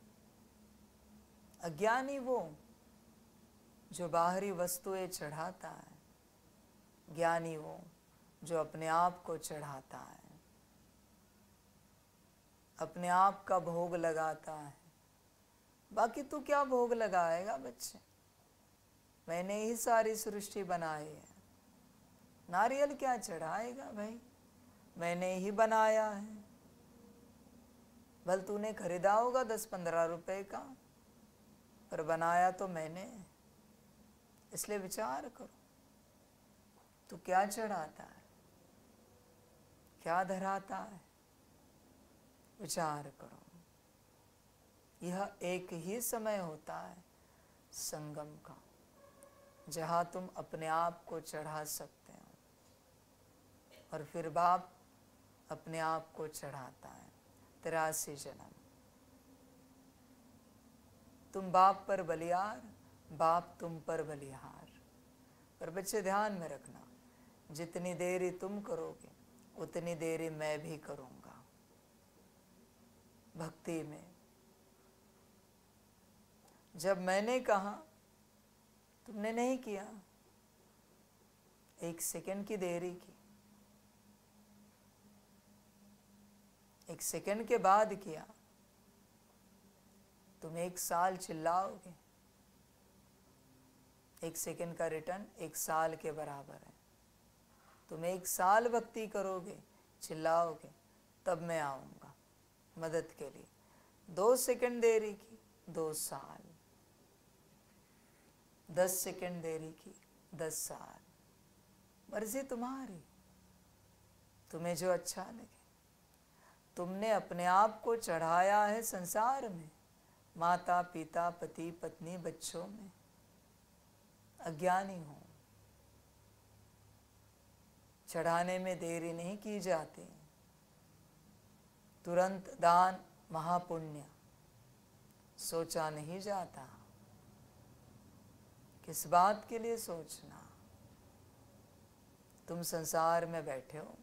Speaker 3: अज्ञानी वो जो बाहरी वस्तुएं चढ़ाता है, ज्ञानी वो जो अपने आप को चढ़ाता है, अपने आप का भोग लगाता है। बाकी तू क्या भोग लगाएगा बच्चे? मैंने ही सारी सृष्टि बनाई है। नारियल क्या चढ़ाएगा भाई? मैंने ही बनाया है। भल तूने खरीदा होगा दस पंद्रह रुपए का, पर बनाया तो मैंने। इसलिए विचार करो, तू क्या चढ़ाता है, क्या धराता है? विचार करो। यह एक ही समय होता है संगम का, जहां तुम अपने आप को चढ़ा सकते हो। और फिर बाप अपने आप को चढ़ाता है तिरासी जन्म। तुम बाप पर बलियार, बाप तुम पर बलिहार। पर बच्चे ध्यान में रखना, जितनी देरी तुम करोगे उतनी देरी मैं भी करूंगा भक्ति में। जब मैंने कहा तुमने नहीं किया, एक सेकंड की देरी की, एक सेकंड के बाद किया, तुम एक साल चिल्लाओगे। एक सेकंड का रिटर्न एक साल के बराबर है। तुम एक साल भक्ति करोगे, चिल्लाओगे, तब मैं आऊंगा मदद के लिए। दो सेकंड देरी की, दो साल। दस सेकंड देरी की, दस साल। मर्जी तुम्हारी, तुम्हें जो अच्छा लगे। तुमने अपने आप को चढ़ाया है संसार में, माता पिता पति पत्नी बच्चों में। अज्ञानी हो, चढ़ाने में देरी नहीं की जाती। तुरंत दान महापुण्य सोचा नहीं जाता। किस बात के लिए सोचना? तुम संसार में बैठे हो,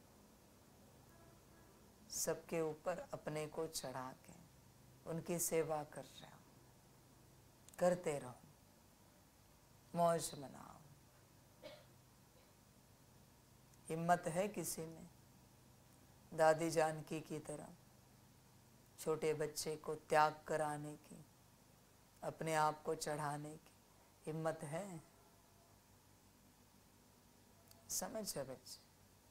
Speaker 3: सबके ऊपर अपने को चढ़ा के उनकी सेवा कर रहे हो। करते रहो, मौज मनाओ। हिम्मत है किसी में दादी जानकी की तरह छोटे बच्चे को त्याग कराने की, अपने आप को चढ़ाने की हिम्मत है? समझ है बच्चे?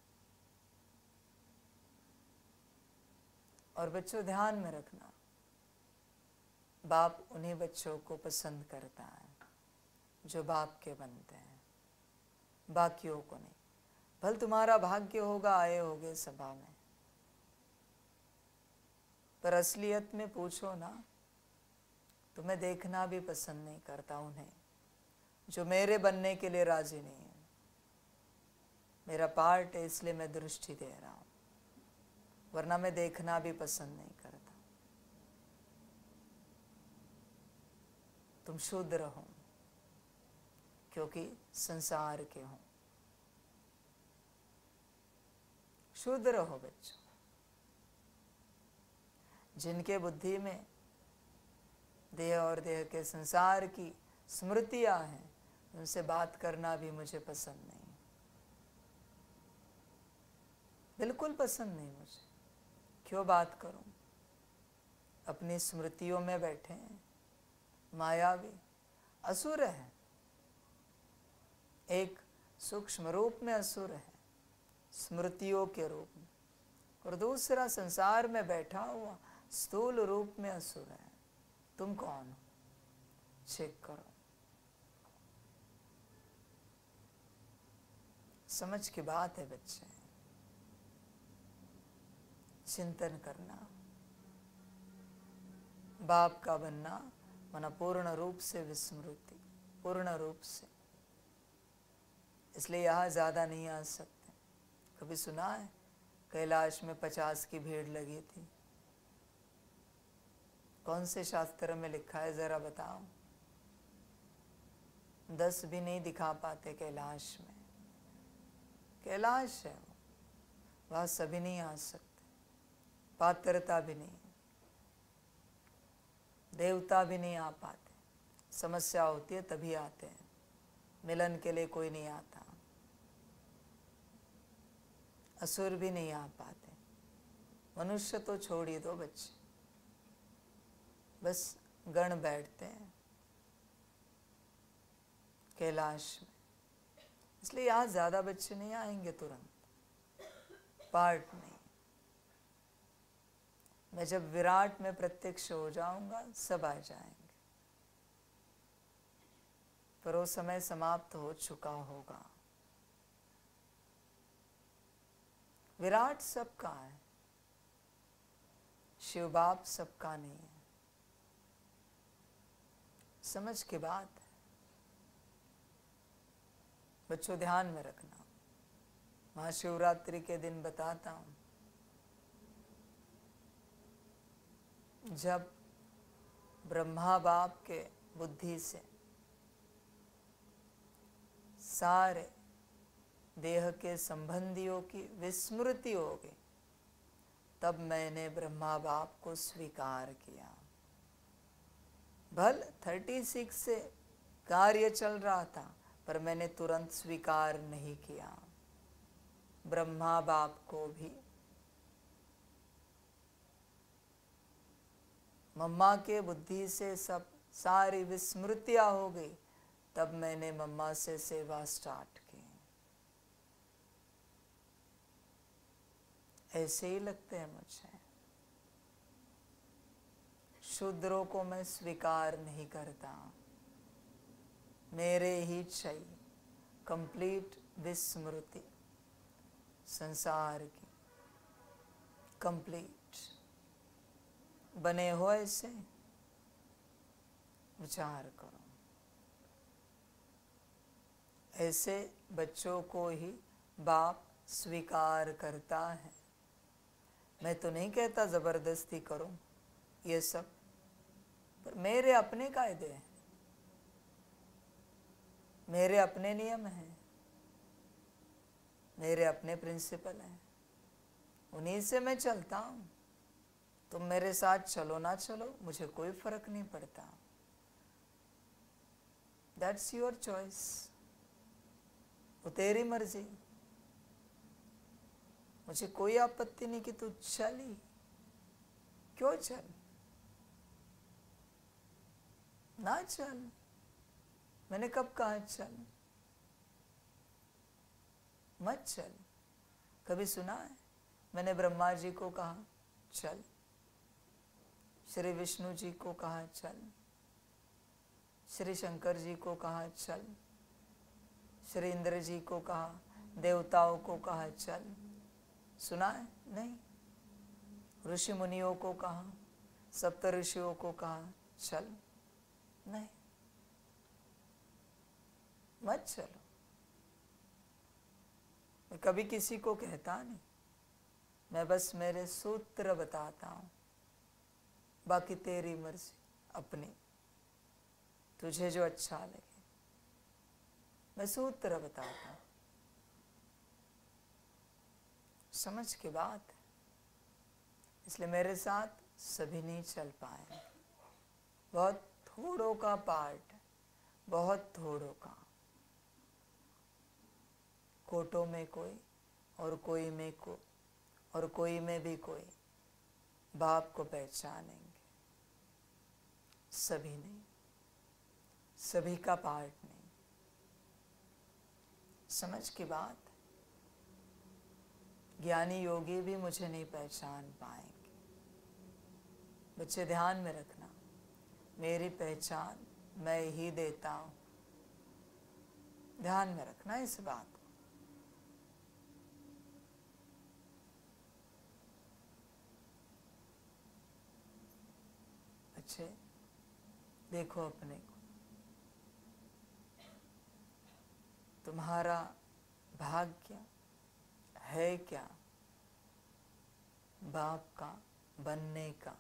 Speaker 3: और बच्चों ध्यान में रखना, बाप उन्हीं बच्चों को पसंद करता है जो बाप के बनते हैं, बाकियों को नहीं। भल तुम्हारा भाग्य होगा आए होगे सभा में, पर असलियत में पूछो ना, तुम्हें देखना भी पसंद नहीं करता उन्हें जो मेरे बनने के लिए राजी नहीं है। मेरा पार्ट है इसलिए मैं दृष्टि दे रहा हूं, वरना मैं देखना भी पसंद नहीं करता। तुम शुद्ध रहो क्योंकि संसार के हो। शुद्ध रहो बच्चों। जिनके बुद्धि में देह और देह के संसार की स्मृतियां हैं, उनसे बात करना भी मुझे पसंद नहीं, बिल्कुल पसंद नहीं मुझे। क्यों बात करूं? अपनी स्मृतियों में बैठे हैं, मायावी असुर है। एक सूक्ष्म रूप में असुर है, स्मृतियों के रूप में, और दूसरा संसार में बैठा हुआ स्थूल रूप में असुर है। तुम कौन हो? चेक करो। समझ की बात है बच्चे, चिंतन करना। बाप का बनना माना पूर्ण रूप से विस्मृति, पूर्ण रूप से। इसलिए यहां ज्यादा नहीं आ सकते। कभी सुना है कैलाश में पचास की भीड़ लगी थी? कौन से शास्त्र में लिखा है जरा बताओ? दस भी नहीं दिखा पाते कैलाश में। कैलाश है वो, वहां सभी नहीं आ सकते, पात्रता भी नहीं, देवता भी नहीं आ पाते। समस्या होती है तभी आते हैं, मिलन के लिए कोई नहीं आता। असुर भी नहीं आ पाते। मनुष्य तो छोड़ ही दो बच्चे, बस गण बैठते हैं कैलाश में। इसलिए यहाँ ज्यादा बच्चे नहीं आएंगे तुरंत, पार्ट नहीं। मैं जब विराट में प्रत्यक्ष हो जाऊंगा सब आ जाएंगे, पर वो समय समाप्त हो चुका होगा। विराट सबका है, शिव बाप सबका नहीं है। समझ की बात है बच्चों, ध्यान में रखना। महाशिवरात्रि के दिन बताता हूँ, जब ब्रह्मा बाप के बुद्धि से सारे देह के संबंधियों की विस्मृति हो गई, तब मैंने ब्रह्मा बाप को स्वीकार किया। भल थर्टी सिक्स से कार्य चल रहा था, पर मैंने तुरंत स्वीकार नहीं किया। ब्रह्मा बाप को भी मम्मा के बुद्धि से सब सारी विस्मृतियां हो गई, तब मैंने मम्मा से सेवा स्टार्ट की। ऐसे ही लगते हैं मुझे। शूद्रों को मैं स्वीकार नहीं करता, मेरे ही चाहिए कंप्लीट विस्मृति संसार की, कंप्लीट। बने हो ऐसे, विचार करो। ऐसे बच्चों को ही बाप स्वीकार करता है। मैं तो नहीं कहता जबरदस्ती करो ये सब, पर मेरे अपने कायदे हैं, मेरे अपने नियम हैं, मेरे अपने प्रिंसिपल हैं, उन्हीं से मैं चलता हूं। तुम मेरे साथ चलो ना चलो, मुझे कोई फर्क नहीं पड़ता। दैट्स योर चॉइस, वो तेरी मर्जी। मुझे कोई आपत्ति नहीं कि तू चली, क्यों चल, ना चल। मैंने कब कहा चल, मत चल। कभी सुना है मैंने ब्रह्मा जी को कहा चल, श्री विष्णु जी को कहा चल, श्री शंकर जी को कहा चल, श्री इंद्र जी को कहा, देवताओं को कहा चल? सुना है? नहीं। ऋषि मुनियों को कहा, सप्त ऋषियों को कहा चल? नहीं। मत चलो। मैं कभी किसी को कहता नहीं, मैं बस मेरे सूत्र बताता हूं, बाकी तेरी मर्जी अपनी, तुझे जो अच्छा लगे। मैं सूत्र बताता हूं, समझ की बात है। इसलिए मेरे साथ सभी नहीं चल पाए, बहुत थोड़ों का पार्ट, बहुत थोड़ों का। कोटों में कोई और कोई में को और कोई में भी कोई बाप को पहचानेंगे, सभी नहीं, सभी का पार्ट नहीं। समझ की बात। ज्ञानी योगी भी मुझे नहीं पहचान पाएंगे। बच्चे ध्यान में रखना, मेरी पहचान मैं ही देता हूं। ध्यान में रखना इस बात को। बच्चे देखो अपने को, तुम्हारा भाग्य है क्या बाप का बनने का?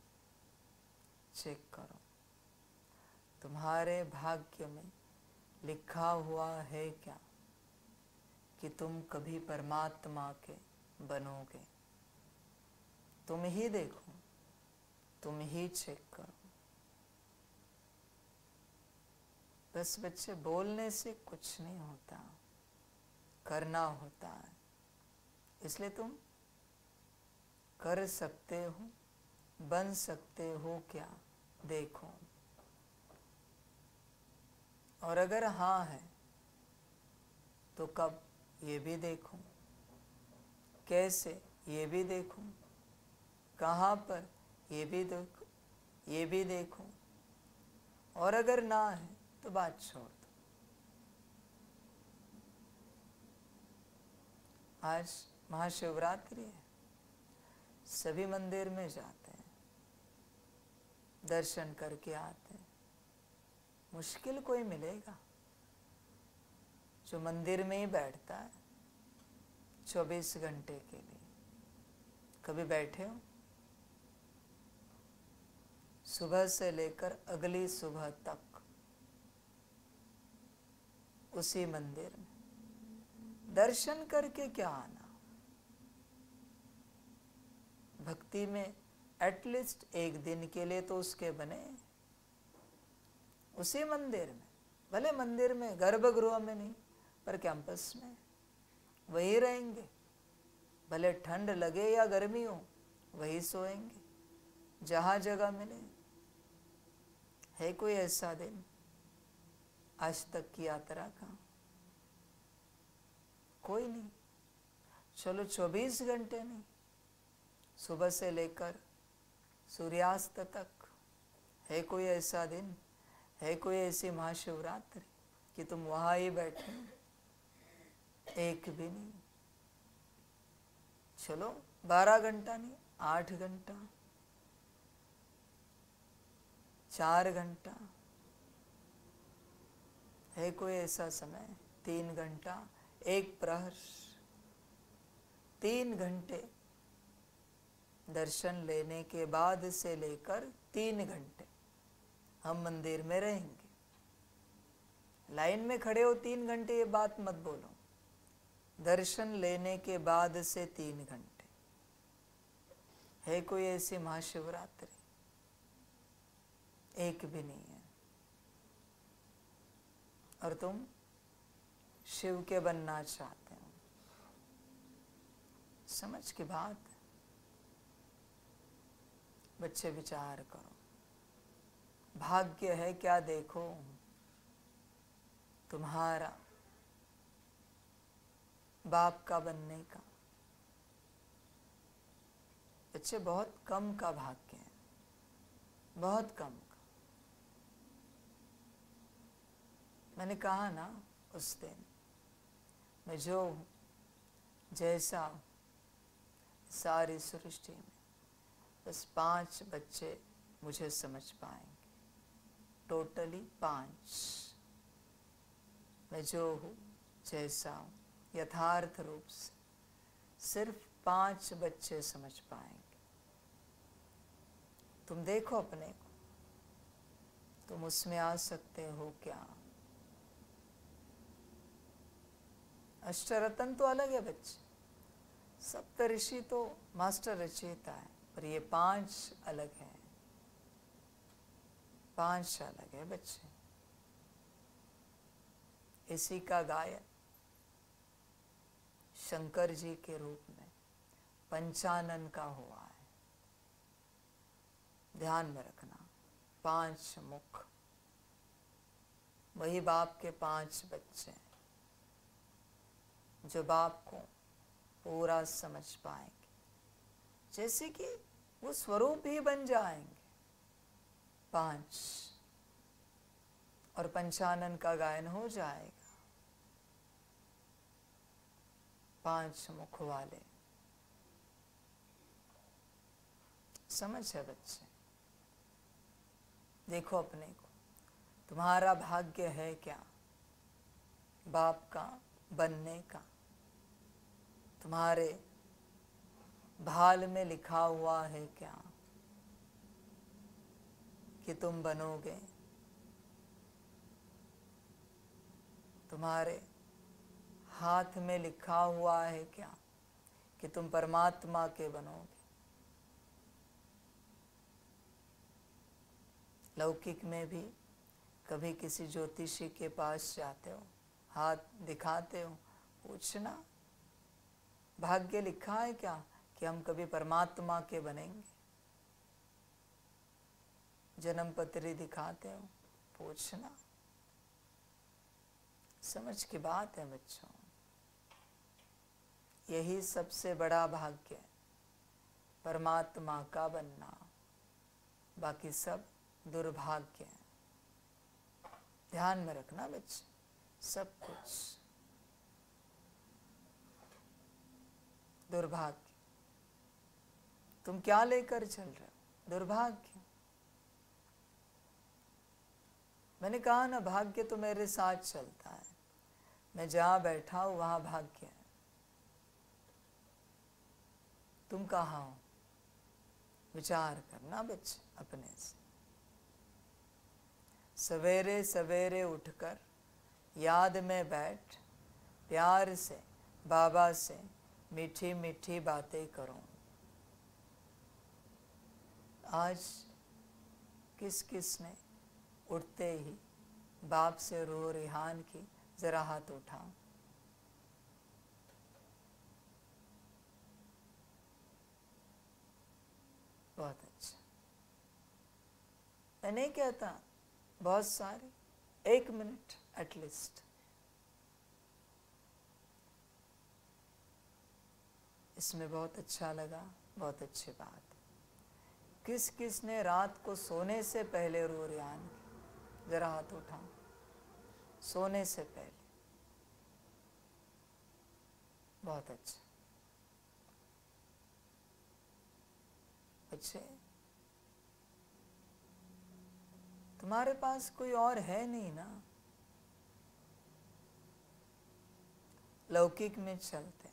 Speaker 3: चेक करो, तुम्हारे भाग्य में लिखा हुआ है क्या कि तुम कभी परमात्मा के बनोगे? तुम ही देखो, तुम ही चेक करो। बस बच्चे, बोलने से कुछ नहीं होता, करना होता है। इसलिए तुम कर सकते हो, बन सकते हो क्या, देखो। और अगर हाँ है तो कब, ये भी देखो। कैसे, ये भी देखो। कहाँ पर, ये भी देखो, ये भी देखो। और अगर ना है तो बात छोड़ दो। आज महाशिवरात्रि है, सभी मंदिर में जाते हैं, दर्शन करके आते हैं। मुश्किल कोई मिलेगा जो मंदिर में ही बैठता है, चौबीस घंटे के लिए। कभी बैठे हो? सुबह से लेकर अगली सुबह तक उसी मंदिर में दर्शन करके क्या आना? भक्ति में एटलीस्ट एक दिन के लिए तो उसके बने, उसी मंदिर में, भले मंदिर में गर्भगृह में नहीं पर कैंपस में वही रहेंगे, भले ठंड लगे या गर्मी हो वही सोएंगे, जहां जगह मिले। है कोई ऐसा दिन आज तक की यात्रा का? कोई नहीं। चलो चौबीस घंटे नहीं, सुबह से लेकर सूर्यास्त तक है कोई ऐसा दिन, है कोई ऐसी महाशिवरात्रि कि तुम वहां ही बैठे? एक भी नहीं। चलो बारह घंटा नहीं, आठ घंटा, चार घंटा, है कोई ऐसा समय? तीन घंटा, एक प्रहर, तीन घंटे दर्शन लेने के बाद से लेकर तीन घंटे हम मंदिर में रहेंगे। लाइन में खड़े हो तीन घंटे, ये बात मत बोलो। दर्शन लेने के बाद से तीन घंटे। है कोई ऐसी महाशिवरात्रि? एक भी नहीं है। और तुम शिव के बनना चाहते हो। समझ की बात है। बच्चे विचार करो, भाग्य है क्या देखो तुम्हारा बाप का बनने का। बच्चे बहुत कम का भाग्य है, बहुत कम का। मैंने कहा ना उस दिन, मैं जो हूं, जैसा हूं, सारी सृष्टि में बस पांच बच्चे मुझे समझ पाएंगे। टोटली पांच। मैं जो हूं, जैसा हूं, यथार्थ रूप से सिर्फ पांच बच्चे समझ पाएंगे। तुम देखो अपने को, तुम उसमें आ सकते हो क्या? अष्टरत्न तो अलग है बच्चे, सप्तऋषि तो मास्टर रचयिता है, पर ये पांच अलग है। पांच अलग है बच्चे। इसी का गायन शंकर जी के रूप में पंचानन का हुआ है। ध्यान में रखना, पांच मुख, वही बाप के पांच बच्चे हैं जो बाप को पूरा समझ पाएंगे, जैसे कि वो स्वरूप ही बन जाएंगे। पांच, और पंचानन का गायन हो जाएगा। पांच मुख वाले। समझ है बच्चे? देखो अपने को, तुम्हारा भाग्य है क्या बाप का बनने का? तुम्हारे भाल में लिखा हुआ है क्या कि तुम बनोगे? तुम्हारे हाथ में लिखा हुआ है क्या कि तुम परमात्मा के बनोगे? लौकिक में भी कभी किसी ज्योतिषी के पास जाते हो, हाथ दिखाते हो, पूछना भाग्य लिखा है क्या कि हम कभी परमात्मा के बनेंगे? जन्म पत्री दिखाते हो, पूछना। समझ की बात है बच्चों। यही सबसे बड़ा भाग्य है, परमात्मा का बनना। बाकी सब दुर्भाग्य है। ध्यान में रखना बच्चे, सब कुछ दुर्भाग्य। तुम क्या लेकर चल रहे हो? दुर्भाग्य। मैंने कहा ना, भाग्य तो मेरे साथ चलता है। मैं जहां बैठा हूं वहां भाग्य है। तुम कहाँ हो? विचार करना बच्चे अपने से। सवेरे सवेरे उठकर याद में बैठ प्यार से बाबा से मीठी मीठी बातें करो। आज किस किस ने उठते ही बाप से रो रिहान की? जरा हाथ उठाओ। बहुत अच्छा। मैं नहीं कहता बहुत सारे, एक मिनट एटलीस्ट। इसमें बहुत अच्छा लगा, बहुत अच्छी बात। किस किस ने रात को सोने से पहले रो रियान की? जरा हाथ उठाओ। सोने से पहले। बहुत अच्छा। अच्छे, तुम्हारे पास कोई और है नहीं ना? लौकिक में चलते,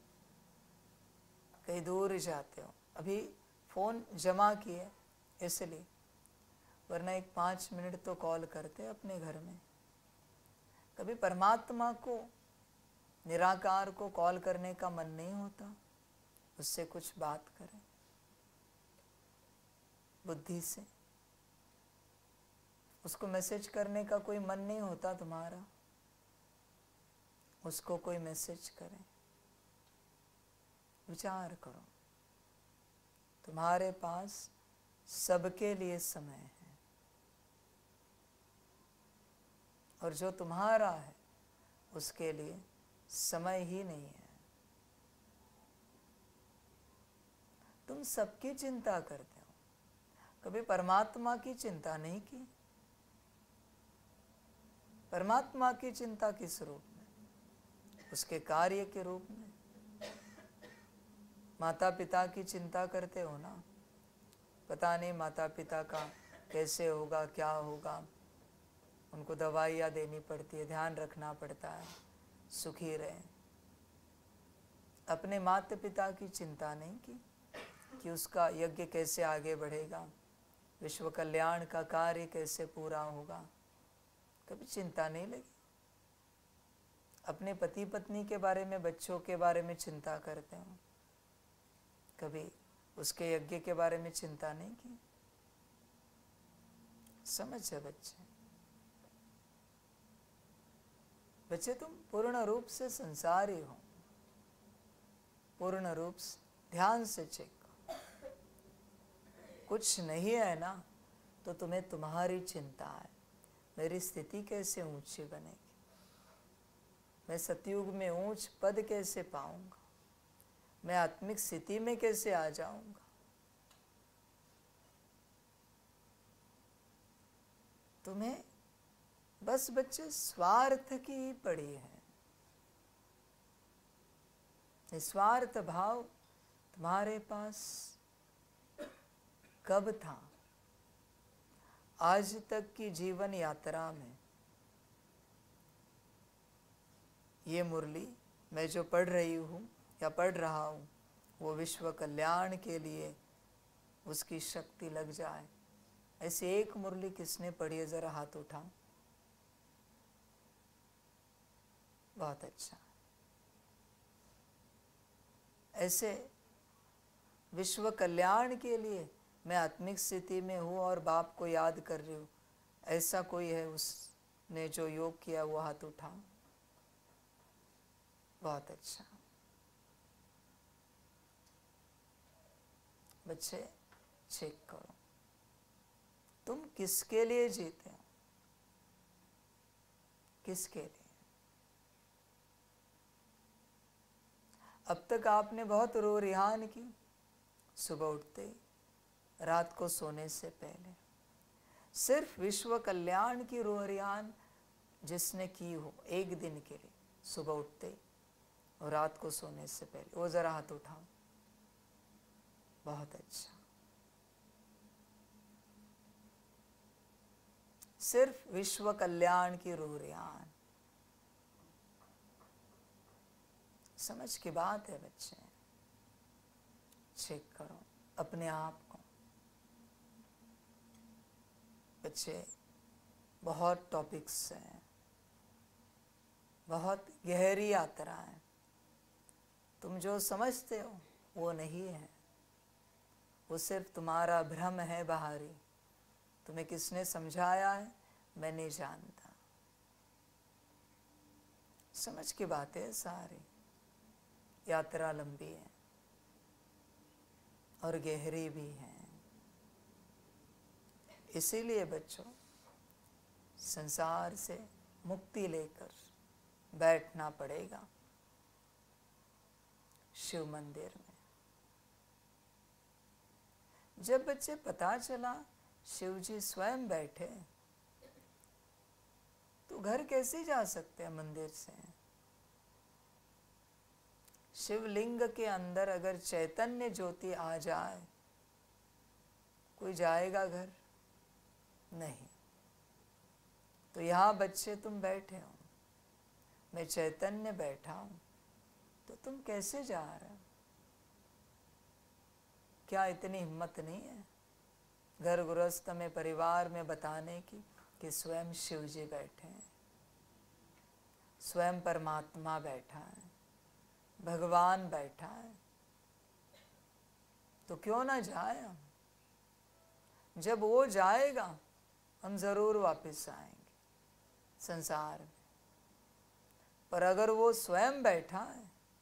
Speaker 3: कहीं दूर जाते हो, अभी फोन जमा किए इसलिए, वरना एक पाँच मिनट तो कॉल करते अपने घर में। कभी परमात्मा को, निराकार को कॉल करने का मन नहीं होता? उससे कुछ बात करें बुद्धि से। उसको मैसेज करने का कोई मन नहीं होता तुम्हारा? उसको कोई मैसेज करे। विचार करो, तुम्हारे पास सबके लिए समय है, और जो तुम्हारा है उसके लिए समय ही नहीं है। तुम सबकी चिंता करते हो, कभी परमात्मा की चिंता नहीं की। परमात्मा की चिंता किस रूप में? उसके कार्य के रूप में। माता पिता की चिंता करते हो ना, पता नहीं माता पिता का कैसे होगा, क्या होगा, उनको दवाइयाँ देनी पड़ती है, ध्यान रखना पड़ता है, सुखी रहे। अपने माता पिता की चिंता नहीं की कि उसका यज्ञ कैसे आगे बढ़ेगा, विश्व कल्याण का कार्य कैसे पूरा होगा, कभी चिंता नहीं लगी। अपने पति पत्नी के बारे में, बच्चों के बारे में चिंता करते हो, कभी उसके यज्ञ के बारे में चिंता नहीं की। समझ है बच्चे? बच्चे तुम पूर्ण रूप से संसारी हो, पूर्ण रूप से। ध्यान से चेक करो, कुछ नहीं है ना तो तुम्हें तुम्हारी चिंता है, मेरी स्थिति कैसे ऊंची बनेगी, मैं सतयुग में ऊंच पद कैसे पाऊंगा, मैं आत्मिक स्थिति में कैसे आ जाऊंगा। तुम्हें बस बच्चे स्वार्थ की ही पड़ी है। निस्वार्थ भाव तुम्हारे पास कब था? आज तक की जीवन यात्रा में ये मुरली मैं जो पढ़ रही हूँ या पढ़ रहा हूँ, वो विश्व कल्याण के लिए उसकी शक्ति लग जाए, ऐसी एक मुरली किसने पढ़ी है? जरा हाथ उठाओ। बहुत अच्छा। ऐसे विश्व कल्याण के लिए मैं आत्मिक स्थिति में हूँ और बाप को याद कर रही हूँ, ऐसा कोई है उसने जो योग किया? वो हाथ उठाओ। बहुत अच्छा। बच्चे चेक करो, तुम किसके लिए जीते हो? किसके लिए? अब तक आपने बहुत रो रिहान की, सुबह उठते ही, रात को सोने से पहले। सिर्फ विश्व कल्याण की रो रिहान जिसने की हो एक दिन के लिए, सुबह उठते ही और रात को सोने से पहले, वो जरा हाथ उठाओ। बहुत अच्छा। सिर्फ विश्व कल्याण की रो रिहान। समझ की बात है बच्चे, चेक करो अपने आप को। बच्चे, बहुत टॉपिक्स हैं, बहुत गहरी यात्रा है। तुम जो समझते हो वो नहीं है, वो सिर्फ तुम्हारा भ्रम है बाहरी। तुम्हें किसने समझाया है मैं नहीं जानता। समझ की बातें है सारी। यात्रा लंबी है और गहरी भी है। इसीलिए बच्चों, संसार से मुक्ति लेकर बैठना पड़ेगा शिव मंदिर में। जब बच्चे पता चला शिव जी स्वयं बैठे, तो घर कैसे जा सकते हैं मंदिर से? शिवलिंग के अंदर अगर चैतन्य ज्योति आ जाए, कोई जाएगा घर? नहीं। तो यहाँ बच्चे तुम बैठे हो, मैं चैतन्य बैठा हूं, तो तुम कैसे जा रहे हो? क्या इतनी हिम्मत नहीं है घर गृहस्थ में, परिवार में बताने की कि स्वयं शिव जी बैठे हैं, स्वयं परमात्मा बैठा है, भगवान बैठा है? तो क्यों ना जाए हम? जब वो जाएगा हम जरूर वापस आएंगे संसार में। पर अगर वो स्वयं बैठा है,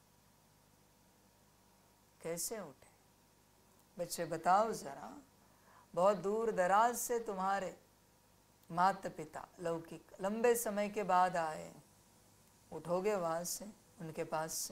Speaker 3: कैसे उठे? बच्चे बताओ जरा, बहुत दूर दराज से तुम्हारे माता पिता लौकिक लंबे समय के बाद आए, उठोगे वहां से, उनके पास से?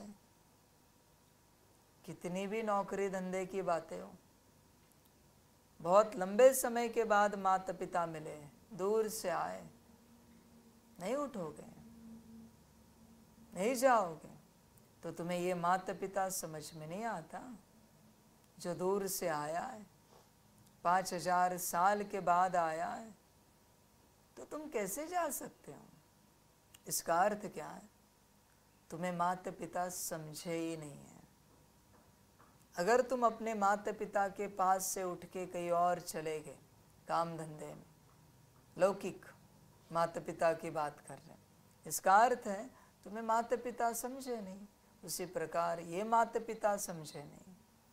Speaker 3: कितनी भी नौकरी धंधे की बातें हो, बहुत लंबे समय के बाद माता पिता मिले, दूर से आए, नहीं उठोगे, नहीं जाओगे? तो तुम्हें ये माता पिता समझ में नहीं आता जो दूर से आया है, पाँच हजार साल के बाद आया है, तो तुम कैसे जा सकते हो? इसका अर्थ क्या है? तुम्हें माता पिता समझे ही नहीं है। अगर तुम अपने माता पिता के पास से उठ के कहीं और चले गए, काम धंधे में, लौकिक माता पिता की बात कर रहे हैं, इसका अर्थ है तुम्हें माता पिता समझे नहीं। उसी प्रकार ये माता पिता समझे नहीं।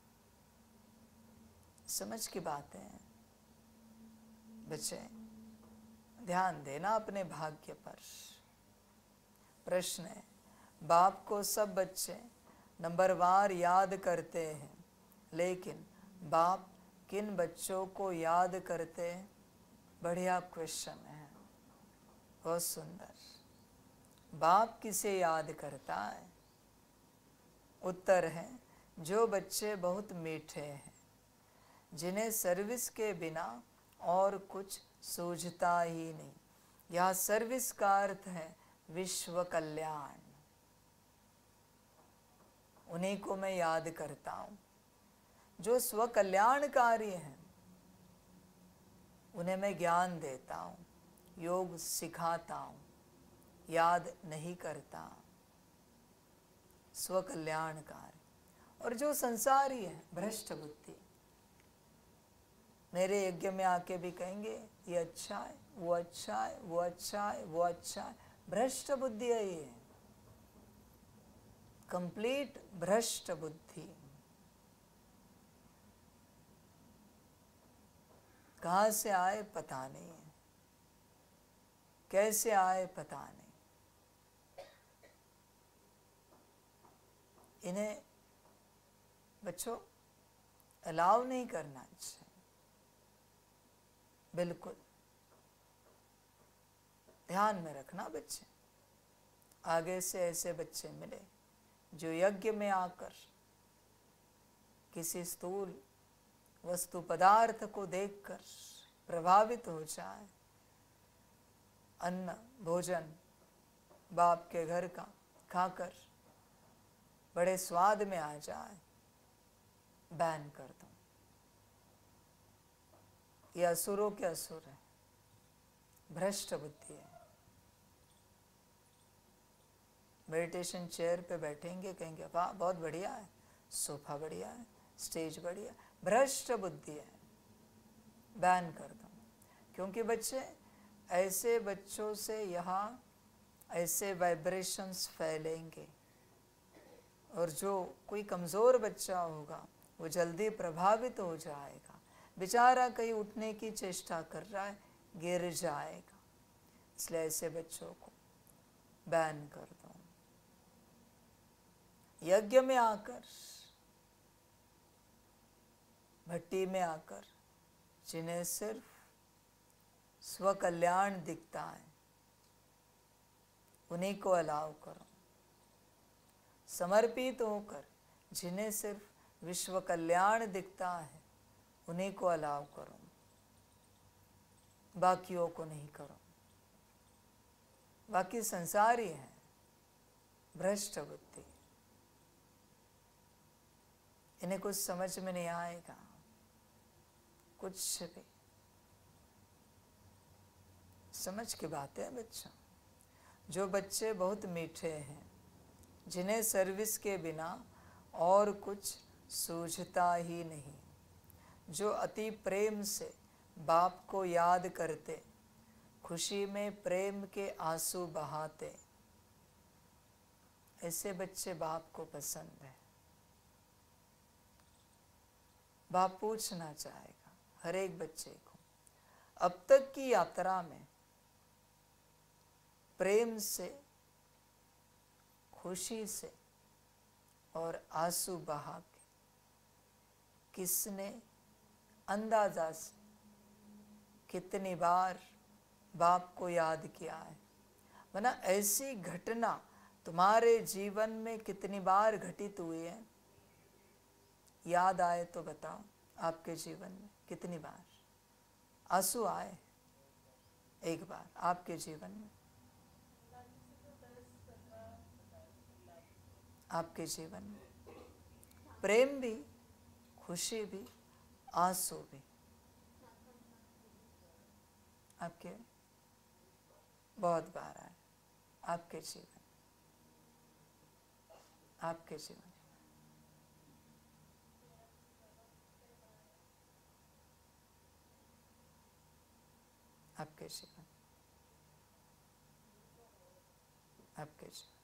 Speaker 3: समझ की बात है बच्चे, ध्यान देना अपने भाग्य पर। प्रश्न है, बाप को सब बच्चे नंबरवार याद करते हैं, लेकिन बाप किन बच्चों को याद करते हैं? बढ़िया क्वेश्चन है, बहुत सुंदर। बाप किसे याद करता है? उत्तर है, जो बच्चे बहुत मीठे हैं, जिन्हें सर्विस के बिना और कुछ सूझता ही नहीं। यह सर्विस का अर्थ है विश्व कल्याण। उन्हीं को मैं याद करता हूं जो स्व कल्याणकारी हैं। उन्हें मैं ज्ञान देता हूं, योग सिखाता हूं, याद नहीं करता। स्व कल्याणकारी। और जो संसारी है, भ्रष्ट बुद्धि, मेरे यज्ञ में आके भी कहेंगे ये अच्छा है, वो अच्छा है, वो अच्छा है, वो अच्छा है। भ्रष्ट बुद्धि है ये, कंप्लीट भ्रष्ट बुद्धि। कहां से आए पता नहीं है, कैसे आए पता नहीं। इन्हें बच्चों अलाउ नहीं करना चाहिए, बिल्कुल ध्यान में रखना बच्चे। आगे से ऐसे बच्चे मिले जो यज्ञ में आकर किसी स्थूल वस्तु पदार्थ को देखकर प्रभावित हो जाए, अन्न भोजन बाप के घर का खाकर बड़े स्वाद में आ जाए, बैन कर दो। ये असुरों के असुर है, भ्रष्ट बुद्धि है। मेडिटेशन चेयर पे बैठेंगे, कहेंगे वाह बहुत बढ़िया है, सोफा बढ़िया है, स्टेज बढ़िया, भ्रष्ट बुद्धि है, बैन कर दो। क्योंकि बच्चे, ऐसे बच्चों से यहाँ ऐसे वाइब्रेशंस फैलेंगे, और जो कोई कमज़ोर बच्चा होगा वो जल्दी प्रभावित हो जाएगा, बेचारा कहीं उठने की चेष्टा कर रहा है, गिर जाएगा। इसलिए ऐसे बच्चों को बैन कर दो। यज्ञ में आकर, भट्टी में आकर, जिन्हें सिर्फ स्वकल्याण दिखता है, उन्हीं को अलाव करो। समर्पित होकर, जिन्हें सिर्फ विश्व कल्याण दिखता है, उन्हीं को अलाव करो, बाकियों को नहीं करो। बाकी संसारी है, भ्रष्ट बुद्धि, इन्हें कुछ समझ में नहीं आएगा, कुछ भी। समझ की बात है बच्चों। जो बच्चे बहुत मीठे हैं, जिन्हें सर्विस के बिना और कुछ सूझता ही नहीं, जो अति प्रेम से बाप को याद करते, खुशी में प्रेम के आंसू बहाते, ऐसे बच्चे बाप को पसंद है। बाप पूछना चाहेगा हर एक बच्चे को, अब तक की यात्रा में प्रेम से, खुशी से और आंसू बहा के किसने अंदाजा से कितनी बार बाप को याद किया है? वरना ऐसी घटना तुम्हारे जीवन में कितनी बार घटित हुई है? याद आए तो बताओ, आपके जीवन में कितनी बार आंसू आए? एक बार आपके जीवन में, आपके जीवन में प्रेम भी, खुशी भी, आंसू भी आपके बहुत बार आए, आपके जीवन, आपके जीवन। आपके जीवन, आपके जीवन,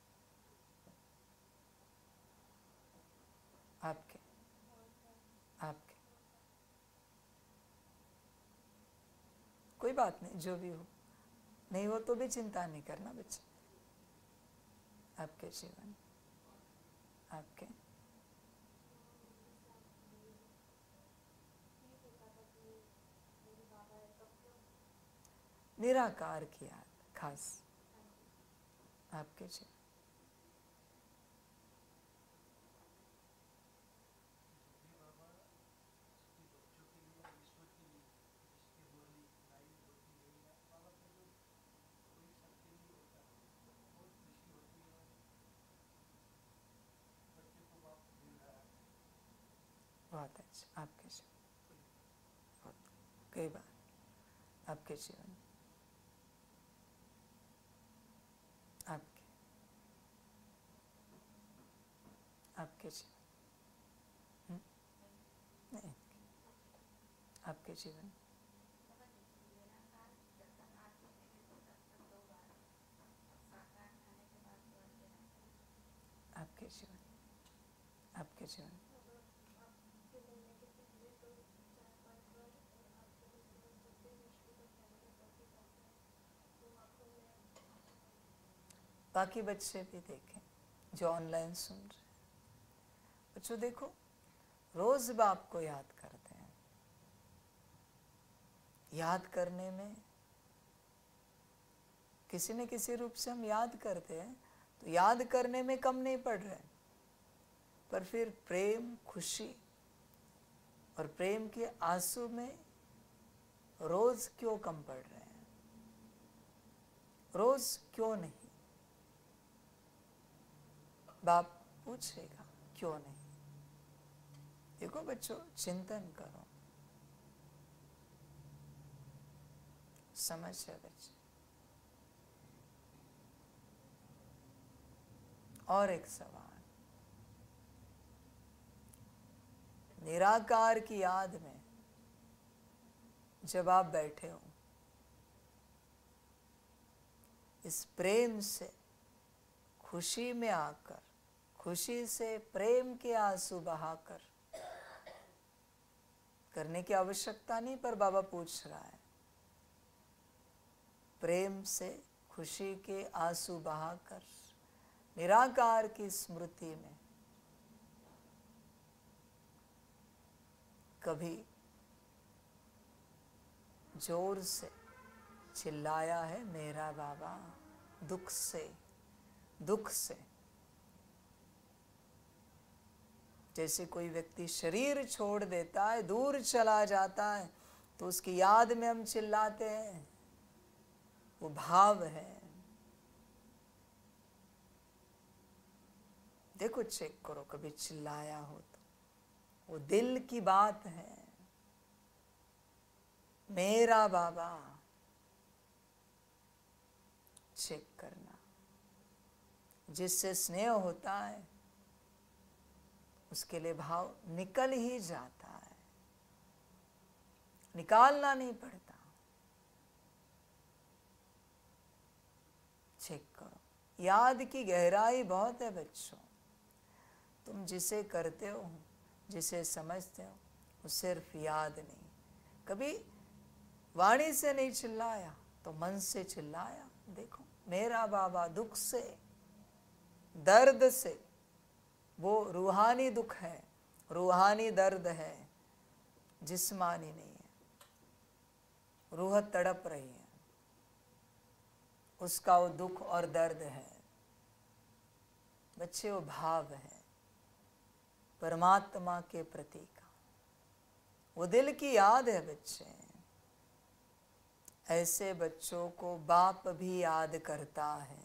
Speaker 3: आपके, आपके। कोई बात नहीं, जो भी हो, नहीं हो तो भी चिंता नहीं करना बच्चे। आपके जीवन, आपके, निराकार की याद खास आपके जीवन। बहुत अच्छा, आपके जीवन, बहुत कई बार आपके जीवन, आपके, आपके जीवन, हुँ? नहीं, आपके जीवन, आपके जीवन, आपके जीवन, बाकी बच्चे भी देखें जो ऑनलाइन सुन रहे हैं। बच्चों देखो, रोज बाप को याद करते हैं। याद करने में किसी न किसी रूप से हम याद करते हैं, तो याद करने में कम नहीं पड़ रहे, पर फिर प्रेम, खुशी और प्रेम के आंसू में रोज क्यों कम पड़ रहे हैं? रोज क्यों नहीं? बाप पूछेगा क्यों नहीं। देखो बच्चों, चिंतन करो, समझ है बच्चे। और एक सवाल, निराकार की याद में जब आप बैठे हो, इस प्रेम से खुशी में आकर, खुशी से प्रेम के आंसू बहाकर, करने की आवश्यकता नहीं, पर बाबा पूछ रहा है, प्रेम से खुशी के आंसू बहाकर निराकार की स्मृति में कभी जोर से चिल्लाया है मेरा बाबा, दुख से, दुख से। जैसे कोई व्यक्ति शरीर छोड़ देता है, दूर चला जाता है, तो उसकी याद में हम चिल्लाते हैं, वो भाव है। देखो, चेक करो, कभी चिल्लाया हो तो वो दिल की बात है, मेरा बाबा। चेक करना, जिससे स्नेह होता है उसके लिए भाव निकल ही जाता है, निकालना नहीं पड़ता। चेक करो, याद की गहराई बहुत है बच्चों। तुम जिसे करते हो, जिसे समझते हो, वो सिर्फ याद नहीं। कभी वाणी से नहीं चिल्लाया तो मन से चिल्लाया। देखो, मेरा बाबा, दुख से, दर्द से। वो रूहानी दुख है, रूहानी दर्द है, जिस्मानी नहीं है। रूह तड़प रही है, उसका वो दुख और दर्द है। बच्चे, वो भाव है परमात्मा के प्रति का, वो दिल की याद है बच्चे। ऐसे बच्चों को बाप भी याद करता है।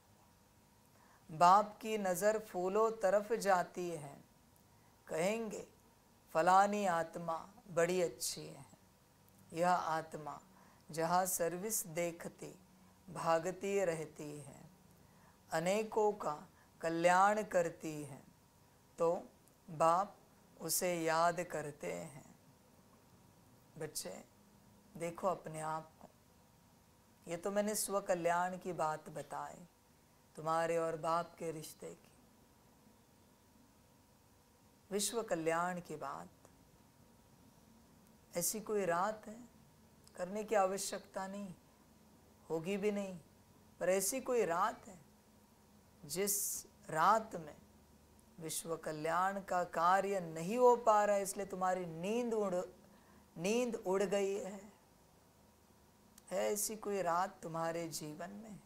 Speaker 3: बाप की नज़र फूलों तरफ जाती है, कहेंगे फलानी आत्मा बड़ी अच्छी है। यह आत्मा जहाँ सर्विस देखती भागती रहती है, अनेकों का कल्याण करती है, तो बाप उसे याद करते हैं। बच्चे, देखो अपने आप को। ये तो मैंने स्व कल्याण की बात बताई, तुम्हारे और बाप के रिश्ते की, विश्व कल्याण की बात। ऐसी कोई रात है, करने की आवश्यकता नहीं, होगी भी नहीं, पर ऐसी कोई रात है जिस रात में विश्व कल्याण का कार्य नहीं हो पा रहा है, इसलिए तुम्हारी नींद उड़ नींद उड़ गई है। है ऐसी कोई रात तुम्हारे जीवन में?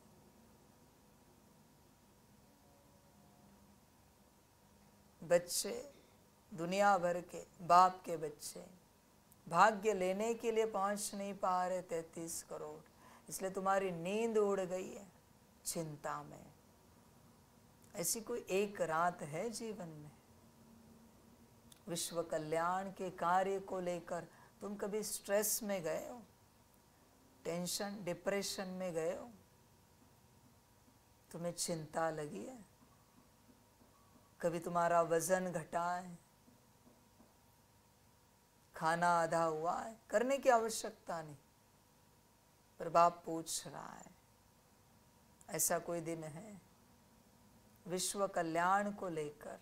Speaker 3: बच्चे, दुनिया भर के बाप के बच्चे भाग्य लेने के लिए पहुंच नहीं पा रहे तैतीस करोड़, इसलिए तुम्हारी नींद उड़ गई है चिंता में। ऐसी कोई एक रात है जीवन में? विश्व कल्याण के कार्य को लेकर तुम कभी स्ट्रेस में गए हो, टेंशन डिप्रेशन में गए हो, तुम्हें चिंता लगी है? कभी तुम्हारा वजन घटा है, खाना आधा हुआ है? करने की आवश्यकता नहीं, पर बाप पूछ रहा है, ऐसा कोई दिन है विश्व कल्याण को लेकर?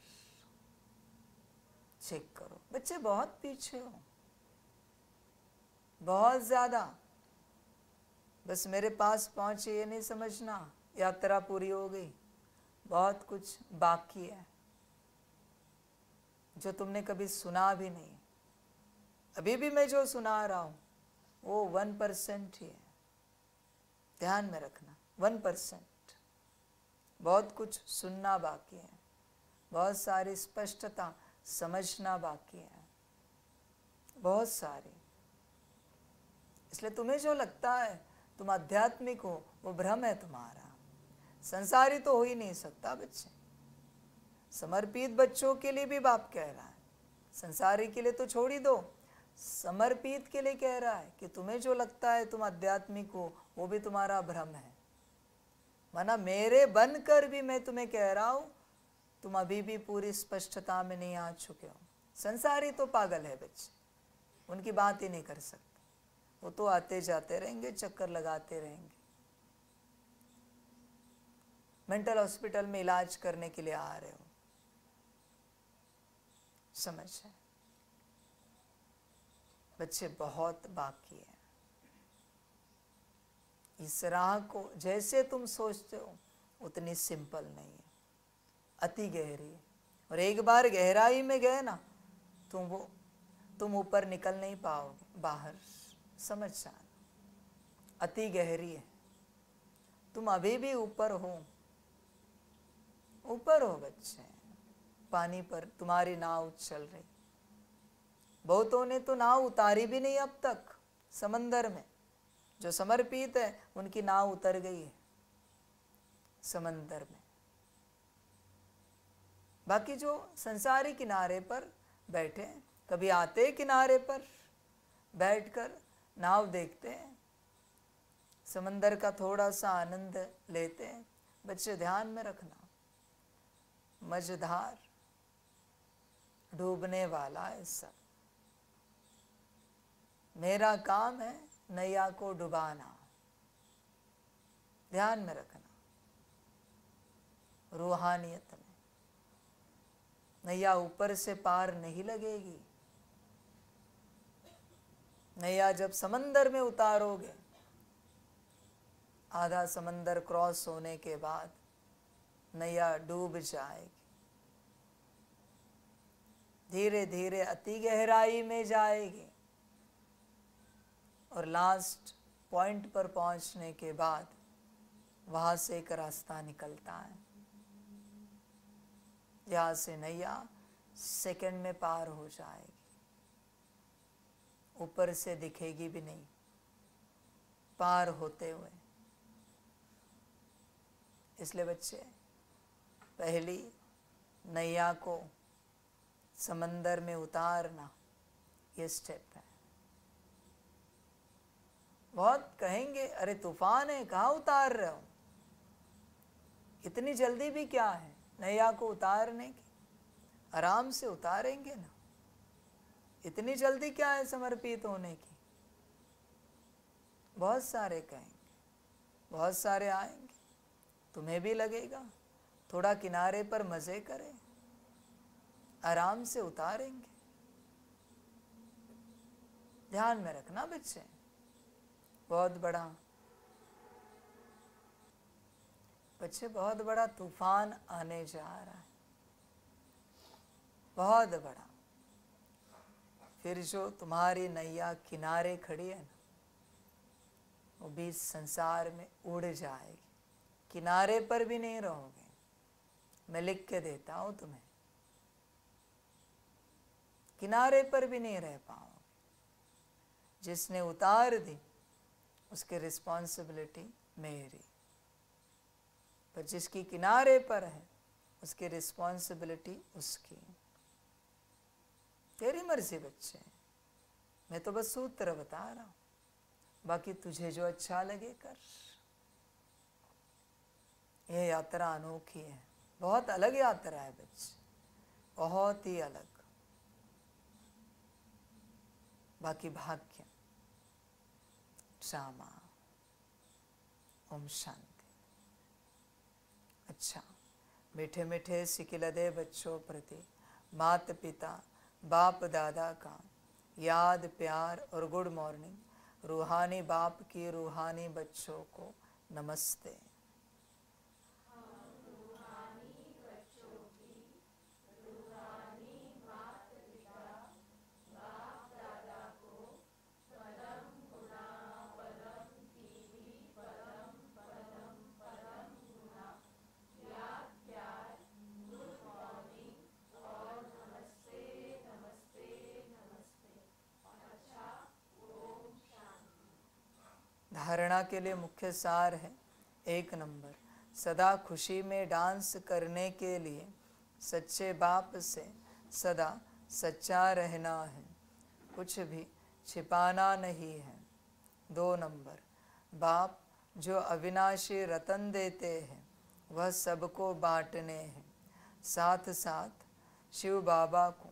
Speaker 3: चेक करो। बच्चे बहुत पीछे हो, बहुत ज्यादा। बस मेरे पास पहुंचे ये नहीं समझना यात्रा पूरी हो गई, बहुत कुछ बाकी है जो तुमने कभी सुना भी नहीं। अभी भी मैं जो सुना रहा हूं वो वन परसेंट ही है, ध्यान में रखना। One percent. बहुत कुछ सुनना बाकी है, बहुत सारी स्पष्टता समझना बाकी है, बहुत सारी। इसलिए तुम्हें जो लगता है तुम आध्यात्मिक हो, वो भ्रम है तुम्हारा। संसारी तो हो ही नहीं सकता बच्चे। समर्पित बच्चों के लिए भी बाप कह रहा है, संसारी के लिए तो छोड़ ही दो, समर्पित के लिए कह रहा है कि तुम्हें जो लगता है तुम आध्यात्मिक हो, वो भी तुम्हारा भ्रम है। माना मेरे बनकर भी मैं तुम्हें कह रहा हूं, तुम अभी भी पूरी स्पष्टता में नहीं आ चुके हो, संसारी तो पागल है बच्चे, उनकी बात ही नहीं कर सकते। वो तो आते जाते रहेंगे, चक्कर लगाते रहेंगे। मेंटल हॉस्पिटल में इलाज करने के लिए आ रहे हो, समझ है? बच्चे बहुत बाकी है। इस राह को जैसे तुम सोचते हो उतनी सिंपल नहीं है, अति गहरी है। और एक बार गहराई में गए ना, तुम वो तुम ऊपर निकल नहीं पाओगे, बाहर। समझ जाना, अति गहरी है। तुम अभी भी ऊपर हो, ऊपर हो बच्चे, पानी पर तुम्हारी नाव चल रही। बहुतों ने तो नाव उतारी भी नहीं अब तक समंदर में। जो समर्पित है उनकी नाव उतर गई है समंदर में। बाकी जो संसारी किनारे पर बैठे, कभी आते किनारे पर बैठकर नाव देखते हैं, समंदर का थोड़ा सा आनंद लेते हैं। बच्चे ध्यान में रखना, मझधार डूबने वाला है सब। मेरा काम है नैया को डुबाना, ध्यान में रखना। रूहानियत में नैया ऊपर से पार नहीं लगेगी। नैया जब समंदर में उतारोगे, आधा समंदर क्रॉस होने के बाद नैया डूब जाएगी। धीरे धीरे अति गहराई में जाएगी और लास्ट पॉइंट पर पहुंचने के बाद वहां से एक रास्ता निकलता है, जहां से नैया सेकंड में पार हो जाएगी। ऊपर से दिखेगी भी नहीं पार होते हुए। इसलिए बच्चे, पहली नैया को समंदर में उतारना ये स्टेप है। बहुत कहेंगे, अरे तूफान है, कहाँ उतार रहे हो? इतनी जल्दी भी क्या है नैया को उतारने की? आराम से उतारेंगे ना। इतनी जल्दी क्या है समर्पित होने की? बहुत सारे कहेंगे, बहुत सारे आएंगे, तुम्हें भी लगेगा थोड़ा किनारे पर मजे करें, आराम से उतारेंगे। ध्यान में रखना बच्चे, बहुत बड़ा बच्चे बहुत बड़ा तूफान आने जा रहा है, बहुत बड़ा। फिर जो तुम्हारी नैया किनारे खड़ी है ना, वो भी संसार में उड़ जाएगी, किनारे पर भी नहीं रहोगे। मैं लिख के देता हूं तुम्हें, किनारे पर भी नहीं रह पाओगे। जिसने उतार दी उसकी रिस्पॉन्सिबिलिटी मेरी, पर जिसकी किनारे पर है उसकी रिस्पॉन्सिबिलिटी उसकी। तेरी मर्जी बच्चे, मैं तो बस सूत्र बता रहा हूं, बाकी तुझे जो अच्छा लगे कर। यह यात्रा अनोखी है, बहुत अलग यात्रा है बच्चे, बहुत ही अलग। बाकी भाग्य। श्यामा। ओम शांति। अच्छा, मीठे मीठे सिकिलदे बच्चों प्रति माता पिता बाप दादा का याद, प्यार और गुड मॉर्निंग। रूहानी बाप की रूहानी बच्चों को नमस्ते। धारणा के लिए मुख्य सार है, एक नंबर, सदा खुशी में डांस करने के लिए सच्चे बाप से सदा सच्चा रहना है, कुछ भी छिपाना नहीं है। दो नंबर, बाप जो अविनाशी रतन देते हैं वह सबको बांटने हैं। साथ साथ शिव बाबा को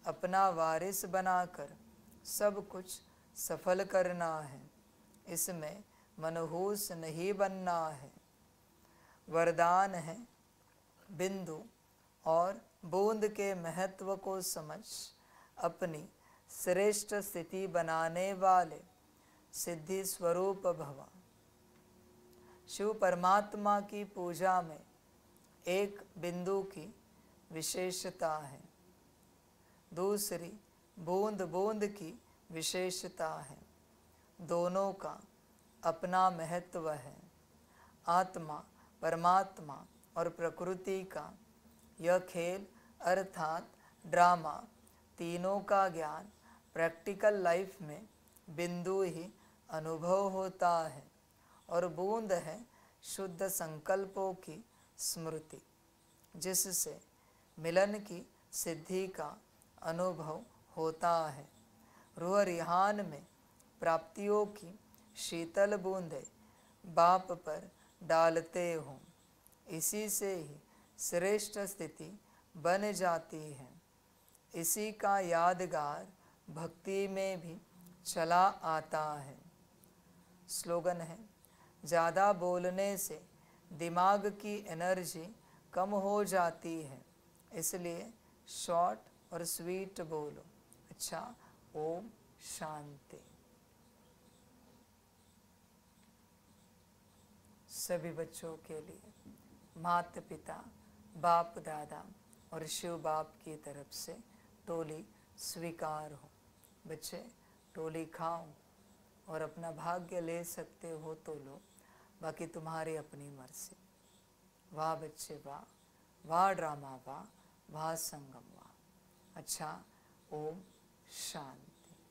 Speaker 3: अपना वारिस बनाकर सब कुछ सफल करना है। इसमें मनहूस नहीं बनना है। वरदान है बिंदु और बूंद के महत्व को समझ अपनी श्रेष्ठ स्थिति बनाने वाले सिद्धि स्वरूप भव। शिव परमात्मा की पूजा में एक बिंदु की विशेषता है, दूसरी बूंद बूंद की विशेषता है। दोनों का अपना महत्व है। आत्मा, परमात्मा और प्रकृति का यह खेल अर्थात ड्रामा, तीनों का ज्ञान प्रैक्टिकल लाइफ में बिंदु ही अनुभव होता है और बूंद है शुद्ध संकल्पों की स्मृति, जिससे मिलन की सिद्धि का अनुभव होता है। रूह रिहान में प्राप्तियों की शीतल बूंदें बाप पर डालते हो, इसी से ही श्रेष्ठ स्थिति बन जाती है। इसी का यादगार भक्ति में भी चला आता है। स्लोगन है, ज़्यादा बोलने से दिमाग की एनर्जी कम हो जाती है, इसलिए शॉर्ट और स्वीट बोलो। अच्छा, ओम शांति। सभी बच्चों के लिए माता पिता, बाप दादा और शिव बाप की तरफ से टोली स्वीकार हो। बच्चे टोली खाओ और अपना भाग्य ले सकते हो तो लो, बाकी तुम्हारी अपनी मर्जी। वाह बच्चे वाह, वाह ड्रामा वाह, वाह संगम वाह। अच्छा, ओम शांति।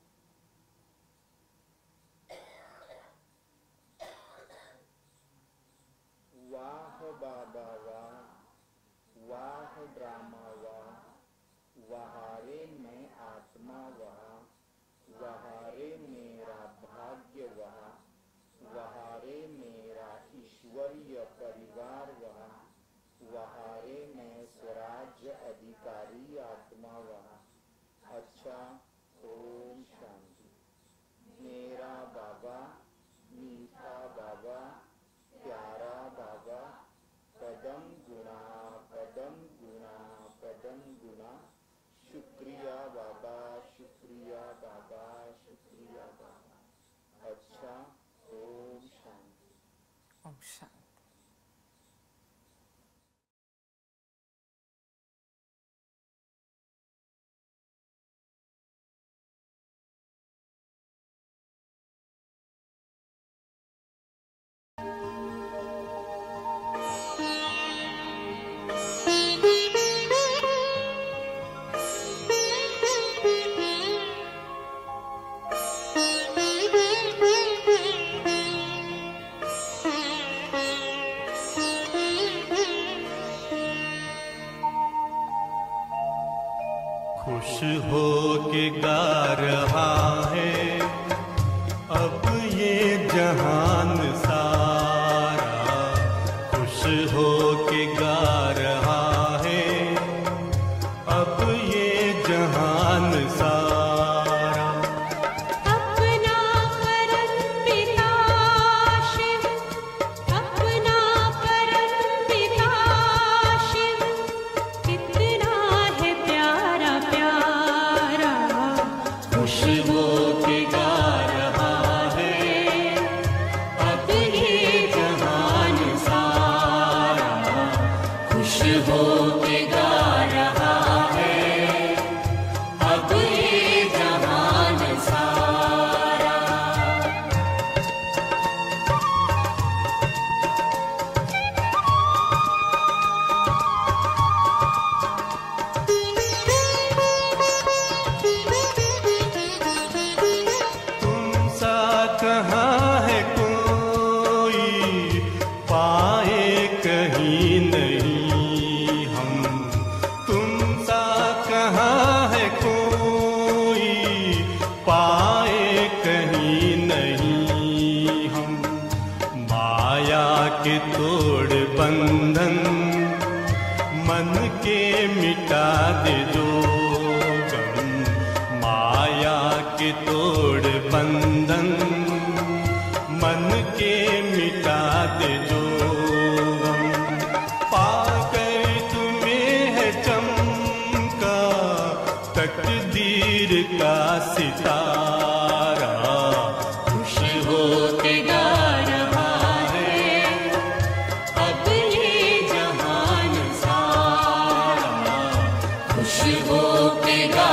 Speaker 2: वाह बाबा वाह, वाह ड्रामा वाह, वहारे में आत्मा वाह, वहारे मेरा भाग्य वाह, वहारे मेरा ईश्वरीय परिवार वाह, वहारे में स्वराज्य अधिकारी आत्मा वाह। अच्छा, ओम शांति। मेरा बाबा, मीठा बाबा, प्यारा बाबा, पदम गुना पदम गुना पदम गुना, शुक्रिया बाबा, शुक्रिया बाबा, शुक्रिया बाबा। अच्छा, ओम शांति।
Speaker 3: ओम शांति।
Speaker 4: खुश हो के गा रहा है अब ये जहान सारा, खुश हो के गा रहा है अब ये जहान सारा।
Speaker 1: अपना परम पिता शिव, अपना परम पिता शिव, कितना है प्यारा प्यारा।
Speaker 4: खुश हो के गा रहा है अब ये जहान सारा, खुश हो के गा रहा है अब ये जहान सारा। तुम सा कहाँ है कोई, पाए कहीं नहीं हम। तुम सा कहाँ है कोई, पाए कहीं नहीं हम। माया के तोड़ बंधन मन के मिटा दे जो गम, का सितारा खुश हो के गा रहा है अब ये जहान सारा खुश हो के गा